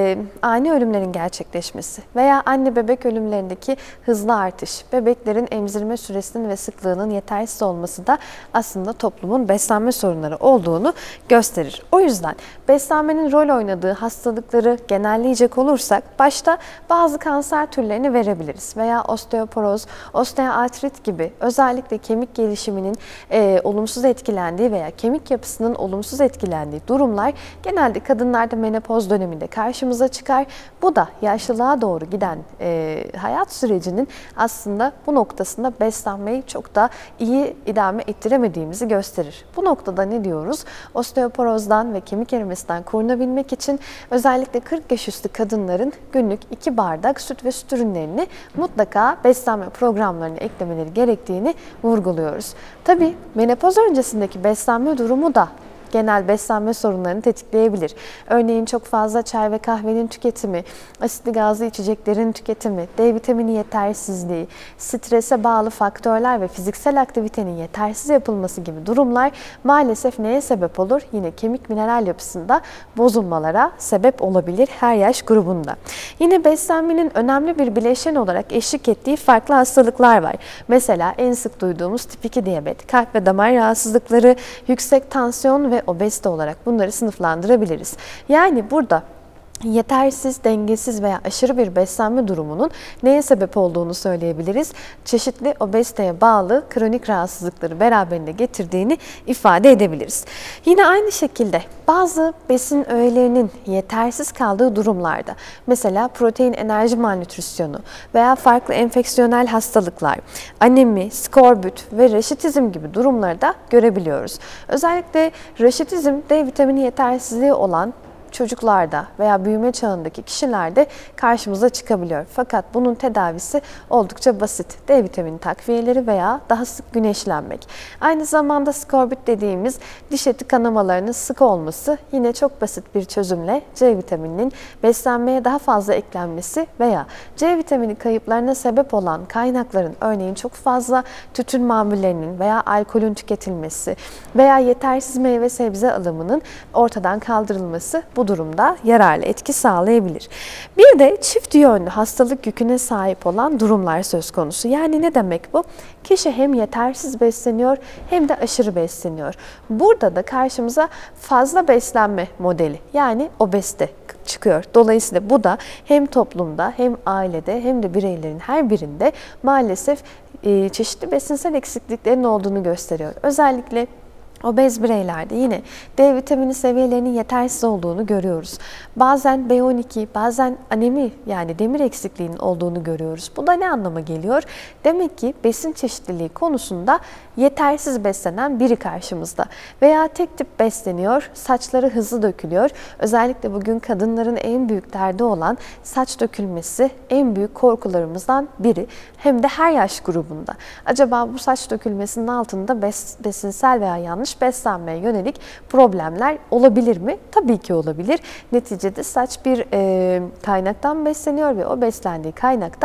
ani ölümlerin gerçekleşmesi veya anne bebek ölümlerindeki hızlı artış, bebeklerin emzirme süresinin ve sıklığının yetersiz olması da aslında toplumun beslenme sorunları olduğunu gösterir. O yüzden beslenmenin rol oynadığı hastalıkları genelleyecek olursak başta bazı kanser türlerini verebiliriz veya osteoporoz, osteoartrit gibi özellikle kemik gelişiminin olumsuz etkilendiği veya kemik yapısının olumsuz etkilendiği durumlar genelde kadınlarda menopoz döneminde karşımıza çıkar. Bu da yaşlılığa doğru giden hayat sürecinin aslında bu noktasında beslenmeyi çok da iyi idame ettiremediğimizi gösterir. Bu noktada ne diyoruz? Osteoporozdan ve kemik erimesinden korunabilmek için özellikle 40 yaş üstü kadınların günlük 2 bardak süt ve süt ürünlerini mutlaka beslenme programlarına eklemeleri gerektiğini vurguluyoruz. Tabii menopoz öncesindeki beslenme durumu da genel beslenme sorunlarını tetikleyebilir. Örneğin çok fazla çay ve kahvenin tüketimi, asitli gazlı içeceklerin tüketimi, D vitamini yetersizliği, strese bağlı faktörler ve fiziksel aktivitenin yetersiz yapılması gibi durumlar maalesef neye sebep olur? Yine kemik mineral yapısında bozulmalara sebep olabilir her yaş grubunda. Yine beslenmenin önemli bir bileşen olarak eşlik ettiği farklı hastalıklar var. Mesela en sık duyduğumuz tip 2 diyabet, kalp ve damar rahatsızlıkları, yüksek tansiyon ve obezite olarak bunları sınıflandırabiliriz. Yani burada yetersiz, dengesiz veya aşırı bir beslenme durumunun neye sebep olduğunu söyleyebiliriz. Çeşitli obeziteye bağlı kronik rahatsızlıkları beraberinde getirdiğini ifade edebiliriz. Yine aynı şekilde bazı besin öğelerinin yetersiz kaldığı durumlarda, mesela protein enerji malnütrisyonu veya farklı enfeksiyonel hastalıklar, anemi, skorbut ve raşitizm gibi durumları da görebiliyoruz. Özellikle raşitizm, D vitamini yetersizliği olan çocuklarda veya büyüme çağındaki kişilerde karşımıza çıkabiliyor. Fakat bunun tedavisi oldukça basit. D vitamini takviyeleri veya daha sık güneşlenmek. Aynı zamanda skorbut dediğimiz diş eti kanamalarının sık olması yine çok basit bir çözümle C vitamininin beslenmeye daha fazla eklenmesi veya C vitamini kayıplarına sebep olan kaynakların örneğin çok fazla tütün mamullerinin veya alkolün tüketilmesi veya yetersiz meyve sebze alımının ortadan kaldırılması bu durumda yararlı etki sağlayabilir. Bir de çift yönlü hastalık yüküne sahip olan durumlar söz konusu. Yani ne demek bu? Kişi hem yetersiz besleniyor hem de aşırı besleniyor. Burada da karşımıza fazla beslenme modeli yani obezite çıkıyor. Dolayısıyla bu da hem toplumda hem ailede hem de bireylerin her birinde maalesef çeşitli besinsel eksikliklerin olduğunu gösteriyor. Özellikle obez bireylerde yine D vitamini seviyelerinin yetersiz olduğunu görüyoruz. Bazen B12, bazen anemi yani demir eksikliğinin olduğunu görüyoruz. Bu da ne anlama geliyor? Demek ki besin çeşitliliği konusunda yetersiz beslenen biri karşımızda. Veya tek tip besleniyor, saçları hızlı dökülüyor. Özellikle bugün kadınların en büyük derdi olan saç dökülmesi en büyük korkularımızdan biri. Hem de her yaş grubunda. Acaba bu saç dökülmesinin altında besinsel veya yanlış beslenmeye yönelik problemler olabilir mi? Tabii ki olabilir. Neticede saç bir kaynaktan besleniyor ve o beslendiği kaynakta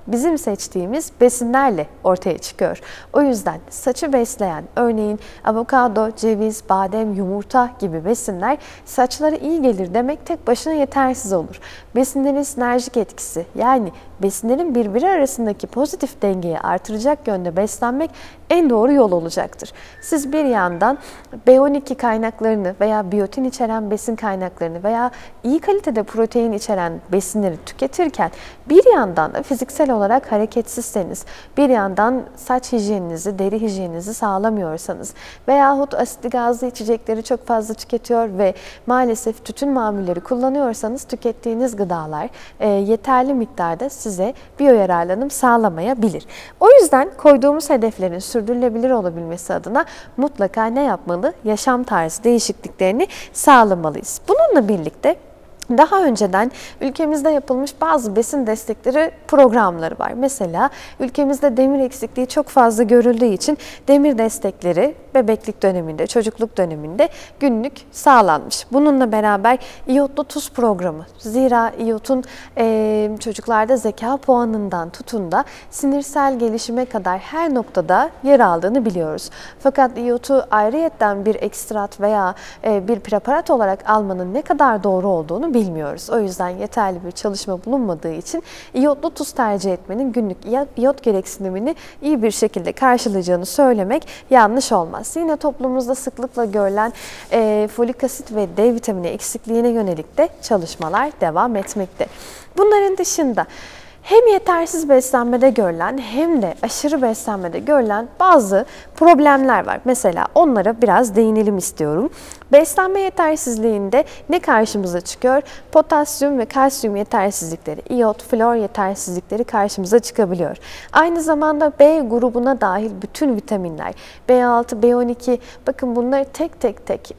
bizim seçtiğimiz besinlerle ortaya çıkıyor. O yüzden saçı besleyen, örneğin avokado, ceviz, badem, yumurta gibi besinler saçlara iyi gelir demek tek başına yetersiz olur. Besinlerin sinerjik etkisi, yani besinlerin birbiri arasındaki pozitif dengeyi artıracak yönde beslenmek en doğru yol olacaktır. Siz bir yandan B12 kaynaklarını veya biyotin içeren besin kaynaklarını veya iyi kalitede protein içeren besinleri tüketirken bir yandan da fiziksel olarak hareketsizseniz, bir yandan saç hijyeninizi, deri hijyeninizi sağlamıyorsanız veyahut asitli gazlı içecekleri çok fazla tüketiyor ve maalesef tütün mamulleri kullanıyorsanız tükettiğiniz gıdalar yeterli miktarda size biyoyararlanım sağlamayabilir. O yüzden koyduğumuz hedeflerin sürdürülebilir olabilmesi adına mutlaka ne yapmalı? Yaşam tarzı değişikliklerini sağlamalıyız. Bununla birlikte daha önceden ülkemizde yapılmış bazı besin destekleri programları var. Mesela ülkemizde demir eksikliği çok fazla görüldüğü için demir destekleri bebeklik döneminde, çocukluk döneminde günlük sağlanmış. Bununla beraber iyotlu tuz programı. Zira iyotun çocuklarda zeka puanından tutun da sinirsel gelişime kadar her noktada yer aldığını biliyoruz. Fakat iyotu ayrıyetten bir ekstrat veya bir preparat olarak almanın ne kadar doğru olduğunu bilmiyoruz. O yüzden yeterli bir çalışma bulunmadığı için iyotlu tuz tercih etmenin günlük iyot gereksinimini iyi bir şekilde karşılayacağını söylemek yanlış olmaz. Yine toplumumuzda sıklıkla görülen folik asit ve D vitamini eksikliğine yönelik de çalışmalar devam etmekte. Bunların dışında hem yetersiz beslenmede görülen hem de aşırı beslenmede görülen bazı problemler var. Mesela onlara biraz değinelim istiyorum. Beslenme yetersizliğinde ne karşımıza çıkıyor? Potasyum ve kalsiyum yetersizlikleri, iyot, flor yetersizlikleri karşımıza çıkabiliyor. Aynı zamanda B grubuna dahil bütün vitaminler, B6, B12, bakın bunları tek tek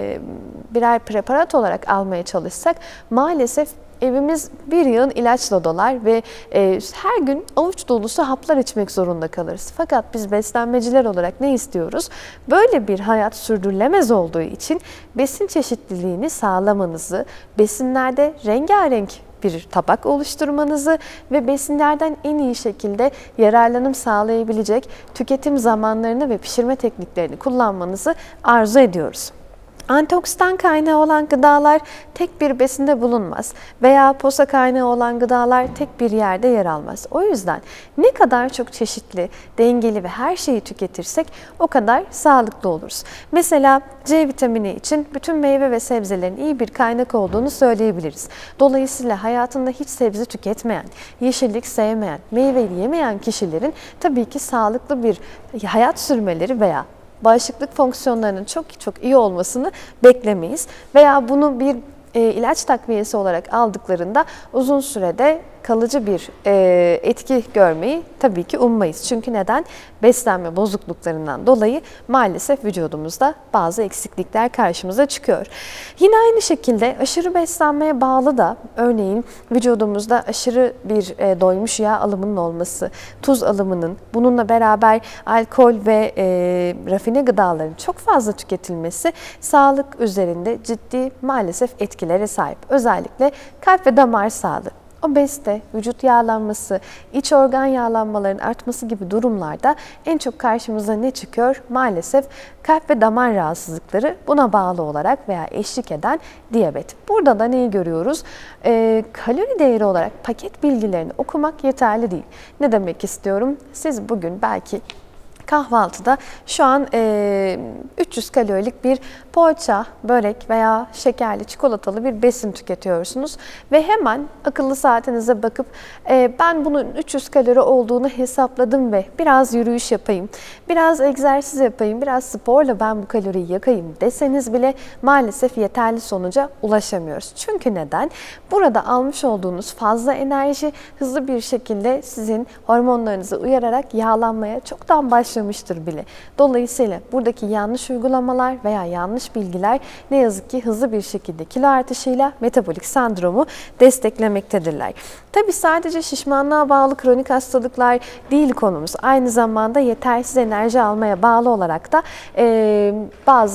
birer preparat olarak almaya çalışsak maalesef evimiz bir yığın ilaçla dolar ve her gün avuç dolusu haplar içmek zorunda kalırız. Fakat biz beslenmeciler olarak ne istiyoruz? Böyle bir hayat sürdürülemez olduğu için besin çeşitliliğini sağlamanızı, besinlerde rengarenk bir tabak oluşturmanızı ve besinlerden en iyi şekilde yararlanım sağlayabilecek tüketim zamanlarını ve pişirme tekniklerini kullanmanızı arzu ediyoruz. Antioksidan kaynağı olan gıdalar tek bir besinde bulunmaz veya posa kaynağı olan gıdalar tek bir yerde yer almaz. O yüzden ne kadar çok çeşitli, dengeli ve her şeyi tüketirsek o kadar sağlıklı oluruz. Mesela C vitamini için bütün meyve ve sebzelerin iyi bir kaynak olduğunu söyleyebiliriz. Dolayısıyla hayatında hiç sebze tüketmeyen, yeşillik sevmeyen, meyve yemeyen kişilerin tabii ki sağlıklı bir hayat sürmeleri veya bağışıklık fonksiyonlarının çok iyi olmasını beklemeyiz. Veya bunu bir ilaç takviyesi olarak aldıklarında uzun sürede kalıcı bir etki görmeyi tabii ki ummayız. Çünkü neden? Beslenme bozukluklarından dolayı maalesef vücudumuzda bazı eksiklikler karşımıza çıkıyor. Yine aynı şekilde aşırı beslenmeye bağlı da örneğin vücudumuzda aşırı bir doymuş yağ alımının olması, tuz alımının, bununla beraber alkol ve rafine gıdaların çok fazla tüketilmesi sağlık üzerinde ciddi maalesef etkilere sahip. Özellikle kalp ve damar sağlığı. Obezite, vücut yağlanması, iç organ yağlanmalarının artması gibi durumlarda en çok karşımıza ne çıkıyor? Maalesef kalp ve damar rahatsızlıkları, buna bağlı olarak veya eşlik eden diyabet. Burada da neyi görüyoruz? Kalori değeri olarak paket bilgilerini okumak yeterli değil. Ne demek istiyorum? Siz bugün belki kahvaltıda şu an 300 kalorilik bir poğaça, börek veya şekerli, çikolatalı bir besin tüketiyorsunuz ve hemen akıllı saatinize bakıp ben bunun 300 kalori olduğunu hesapladım ve biraz yürüyüş yapayım, biraz egzersiz yapayım, biraz sporla ben bu kaloriyi yakayım deseniz bile maalesef yeterli sonuca ulaşamıyoruz. Çünkü neden? Burada almış olduğunuz fazla enerji hızlı bir şekilde sizin hormonlarınızı uyararak yağlanmaya çoktan başlamıştır bile. Dolayısıyla buradaki yanlış uygulamalar veya yanlış bilgiler ne yazık ki hızlı bir şekilde kilo artışıyla metabolik sendromu desteklemektedirler. Tabii sadece şişmanlığa bağlı kronik hastalıklar değil konumuz. Aynı zamanda yetersiz enerji almaya bağlı olarak da bazı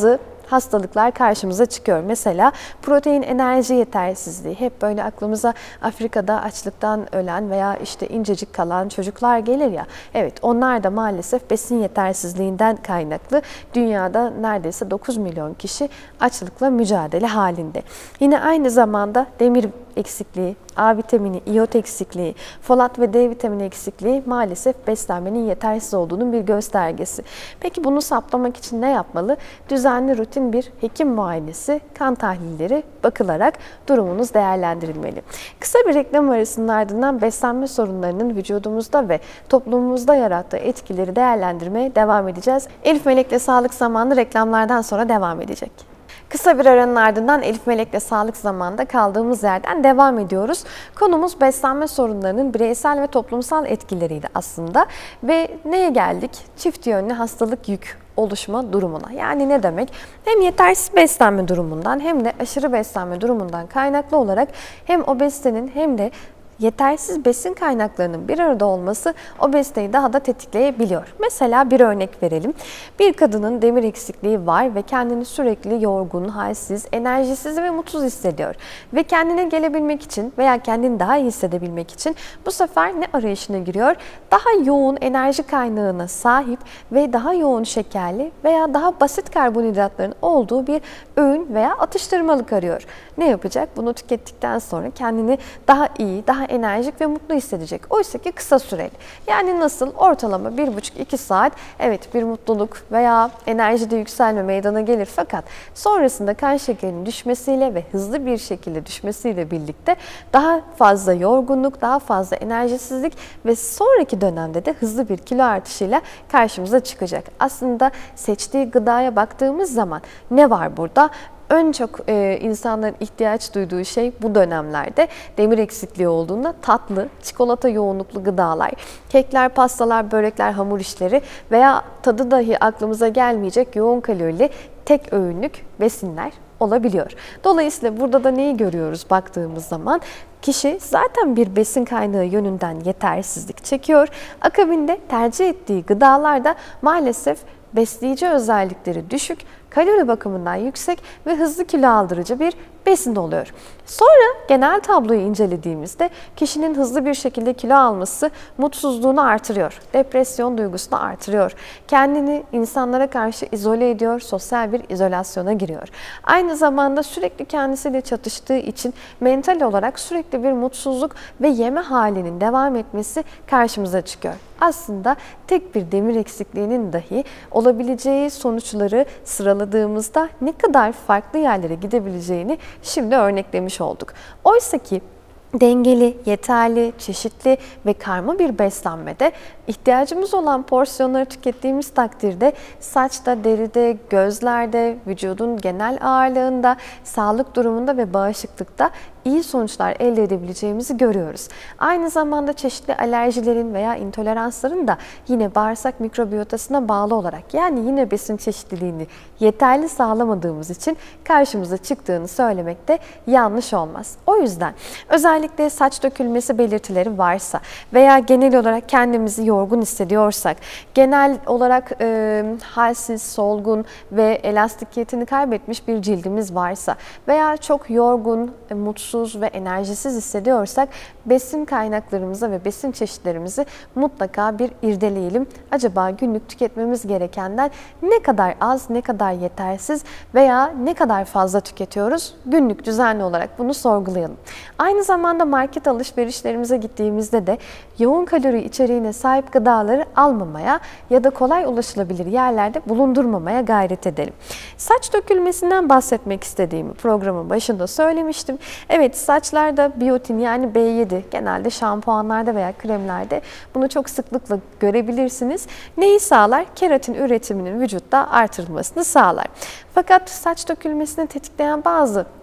hastalıklar karşımıza çıkıyor. Mesela protein enerji yetersizliği. Hep böyle aklımıza Afrika'da açlıktan ölen veya işte incecik kalan çocuklar gelir ya. Evet, onlar da maalesef besin yetersizliğinden kaynaklı dünyada neredeyse 9 milyon kişi açlıkla mücadele halinde. Yine aynı zamanda demir eksikliği, A vitamini, iot eksikliği, folat ve D vitamini eksikliği maalesef beslenmenin yetersiz olduğunun bir göstergesi. Peki bunu saptamak için ne yapmalı? Düzenli rutin bir hekim muayenesi, kan tahlilleri bakılarak durumunuz değerlendirilmeli. Kısa bir reklam arasının ardından beslenme sorunlarının vücudumuzda ve toplumumuzda yarattığı etkileri değerlendirmeye devam edeceğiz. Elif Melek'le Sağlık Zamanı reklamlardan sonra devam edecek. Kısa bir aranın ardından Elif Melek'le Sağlık Zamanı'nda kaldığımız yerden devam ediyoruz. Konumuz beslenme sorunlarının bireysel ve toplumsal etkileriydi aslında. Ve neye geldik? Çift yönlü hastalık yük oluşma durumuna. Yani ne demek? Hem yetersiz beslenme durumundan hem de aşırı beslenme durumundan kaynaklı olarak hem obezitenin hem de yetersiz besin kaynaklarının bir arada olması obeziteyi daha da tetikleyebiliyor. Mesela bir örnek verelim. Bir kadının demir eksikliği var ve kendini sürekli yorgun, halsiz, enerjisiz ve mutsuz hissediyor. Ve kendine gelebilmek için veya kendini daha iyi hissedebilmek için bu sefer ne arayışına giriyor? Daha yoğun enerji kaynağına sahip ve daha yoğun şekerli veya daha basit karbonhidratların olduğu bir öğün veya atıştırmalık arıyor. Ne yapacak? Bunu tükettikten sonra kendini daha iyi, daha enerjik ve mutlu hissedecek. Oysa ki kısa süreli. Yani nasıl? Ortalama 1,5-2 saat evet bir mutluluk veya enerjide yükselme meydana gelir fakat sonrasında kan şekerinin düşmesiyle ve hızlı bir şekilde düşmesiyle birlikte daha fazla yorgunluk, daha fazla enerjisizlik ve sonraki dönemde de hızlı bir kilo artışıyla karşımıza çıkacak. Aslında seçtiği gıdaya baktığımız zaman ne var burada? En çok insanların ihtiyaç duyduğu şey bu dönemlerde demir eksikliği olduğunda tatlı, çikolata yoğunluklu gıdalar, kekler, pastalar, börekler, hamur işleri veya tadı dahi aklımıza gelmeyecek yoğun kalorili tek öğünlük besinler olabiliyor. Dolayısıyla burada da neyi görüyoruz baktığımız zaman? Kişi zaten bir besin kaynağı yönünden yetersizlik çekiyor. Akabinde tercih ettiği gıdalarda maalesef besleyici özellikleri düşük, kalori bakımından yüksek ve hızlı kilo aldırıcı bir besin oluyor. Sonra genel tabloyu incelediğimizde kişinin hızlı bir şekilde kilo alması mutsuzluğunu artırıyor, depresyon duygusunu artırıyor, kendini insanlara karşı izole ediyor, sosyal bir izolasyona giriyor. Aynı zamanda sürekli kendisiyle çatıştığı için mental olarak sürekli bir mutsuzluk ve yeme halinin devam etmesi karşımıza çıkıyor. Aslında tek bir demir eksikliğinin dahi olabileceği sonuçları sıraladığımızda ne kadar farklı yerlere gidebileceğini şimdi örneklemiş olduk. Oysa ki dengeli, yeterli, çeşitli ve karma bir beslenmede ihtiyacımız olan porsiyonları tükettiğimiz takdirde saçta, deride, gözlerde, vücudun genel ağırlığında, sağlık durumunda ve bağışıklıkta iyi sonuçlar elde edebileceğimizi görüyoruz. Aynı zamanda çeşitli alerjilerin veya intoleransların da yine bağırsak mikrobiyotasına bağlı olarak yani yine besin çeşitliliğini yeterli sağlamadığımız için karşımıza çıktığını söylemek de yanlış olmaz. O yüzden özellikle saç dökülmesi belirtileri varsa veya genel olarak kendimizi yorgun hissediyorsak, genel olarak halsiz, solgun ve elastikiyetini kaybetmiş bir cildimiz varsa veya çok yorgun, mutsuz ve enerjisiz hissediyorsak besin kaynaklarımıza ve besin çeşitlerimizi mutlaka bir irdeleyelim. Acaba günlük tüketmemiz gerekenden ne kadar az, ne kadar yetersiz veya ne kadar fazla tüketiyoruz? Günlük düzenli olarak bunu sorgulayalım. Aynı zamanda market alışverişlerimize gittiğimizde de yoğun kalori içeriğine sahip gıdaları almamaya ya da kolay ulaşılabilir yerlerde bulundurmamaya gayret edelim. Saç dökülmesinden bahsetmek istediğimi programın başında söylemiştim. Evet, saçlarda biyotin yani B7 genelde şampuanlarda veya kremlerde bunu çok sıklıkla görebilirsiniz. Neyi sağlar? Keratin üretiminin vücutta artırılmasını sağlar. Fakat saç dökülmesini tetikleyen bazı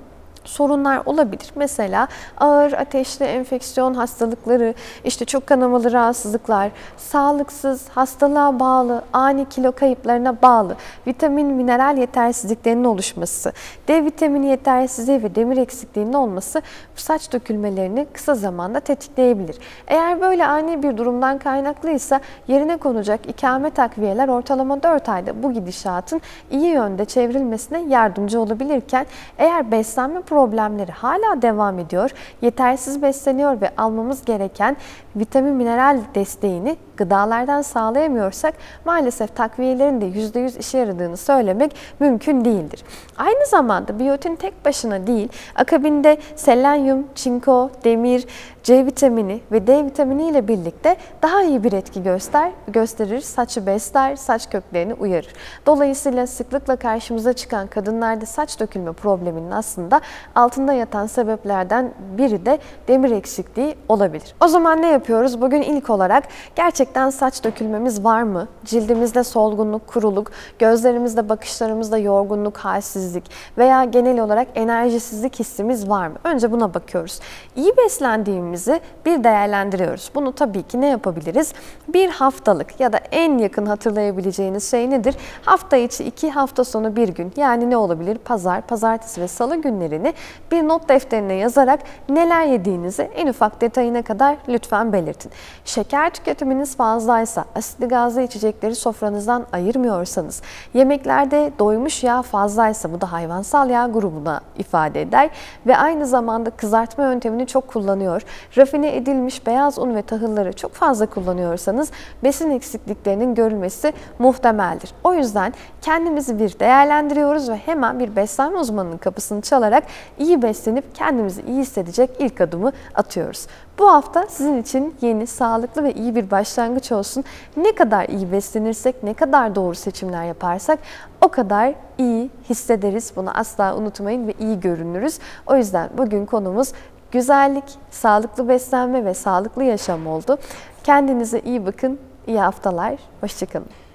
sorunlar olabilir. Mesela ağır ateşli enfeksiyon hastalıkları, işte çok kanamalı rahatsızlıklar, sağlıksız, hastalığa bağlı, ani kilo kayıplarına bağlı vitamin, mineral yetersizliklerinin oluşması, D vitamini yetersizliği ve demir eksikliğinin olması bu saç dökülmelerini kısa zamanda tetikleyebilir. Eğer böyle ani bir durumdan kaynaklıysa yerine konacak ikame takviyeler ortalama 4 ayda bu gidişatın iyi yönde çevrilmesine yardımcı olabilirken, eğer beslenme problemleri hala devam ediyor, yetersiz besleniyor ve almamız gereken vitamin mineral desteğini gıdalardan sağlayamıyorsak maalesef takviyelerin de %100 işe yaradığını söylemek mümkün değildir. Aynı zamanda biyotin tek başına değil, akabinde selenyum, çinko, demir, C vitamini ve D vitamini ile birlikte daha iyi bir etki gösterir, saçı besler, saç köklerini uyarır. Dolayısıyla sıklıkla karşımıza çıkan kadınlarda saç dökülme probleminin aslında altında yatan sebeplerden biri de demir eksikliği olabilir. O zaman ne yapıyoruz? Bugün ilk olarak gerçekten saç dökülmemiz var mı? Cildimizde solgunluk, kuruluk, gözlerimizde, bakışlarımızda yorgunluk, halsizlik veya genel olarak enerjisizlik hissimiz var mı? Önce buna bakıyoruz. İyi beslendiğimizi bir değerlendiriyoruz. Bunu tabii ki ne yapabiliriz? Bir haftalık ya da en yakın hatırlayabileceğiniz şey nedir? Hafta içi 2, hafta sonu 1 gün. Yani ne olabilir? Pazar, pazartesi ve salı günlerini bir not defterine yazarak neler yediğinizi en ufak detayına kadar lütfen belirtin. Şeker tüketiminiz fazlaysa, asitli gazlı içecekleri sofranızdan ayırmıyorsanız, yemeklerde doymuş yağ fazlaysa, bu da hayvansal yağ grubuna ifade eder ve aynı zamanda kızartma yöntemini çok kullanıyor, rafine edilmiş beyaz un ve tahılları çok fazla kullanıyorsanız besin eksikliklerinin görülmesi muhtemeldir. O yüzden kendimizi bir değerlendiriyoruz ve hemen bir beslenme uzmanının kapısını çalarak iyi beslenip kendimizi iyi hissedecek ilk adımı atıyoruz. Bu hafta sizin için yeni, sağlıklı ve iyi bir başlangıç olsun. Ne kadar iyi beslenirsek, ne kadar doğru seçimler yaparsak o kadar iyi hissederiz. Bunu asla unutmayın ve iyi görünürüz. O yüzden bugün konumuz güzellik, sağlıklı beslenme ve sağlıklı yaşam oldu. Kendinize iyi bakın, iyi haftalar, hoşça kalın.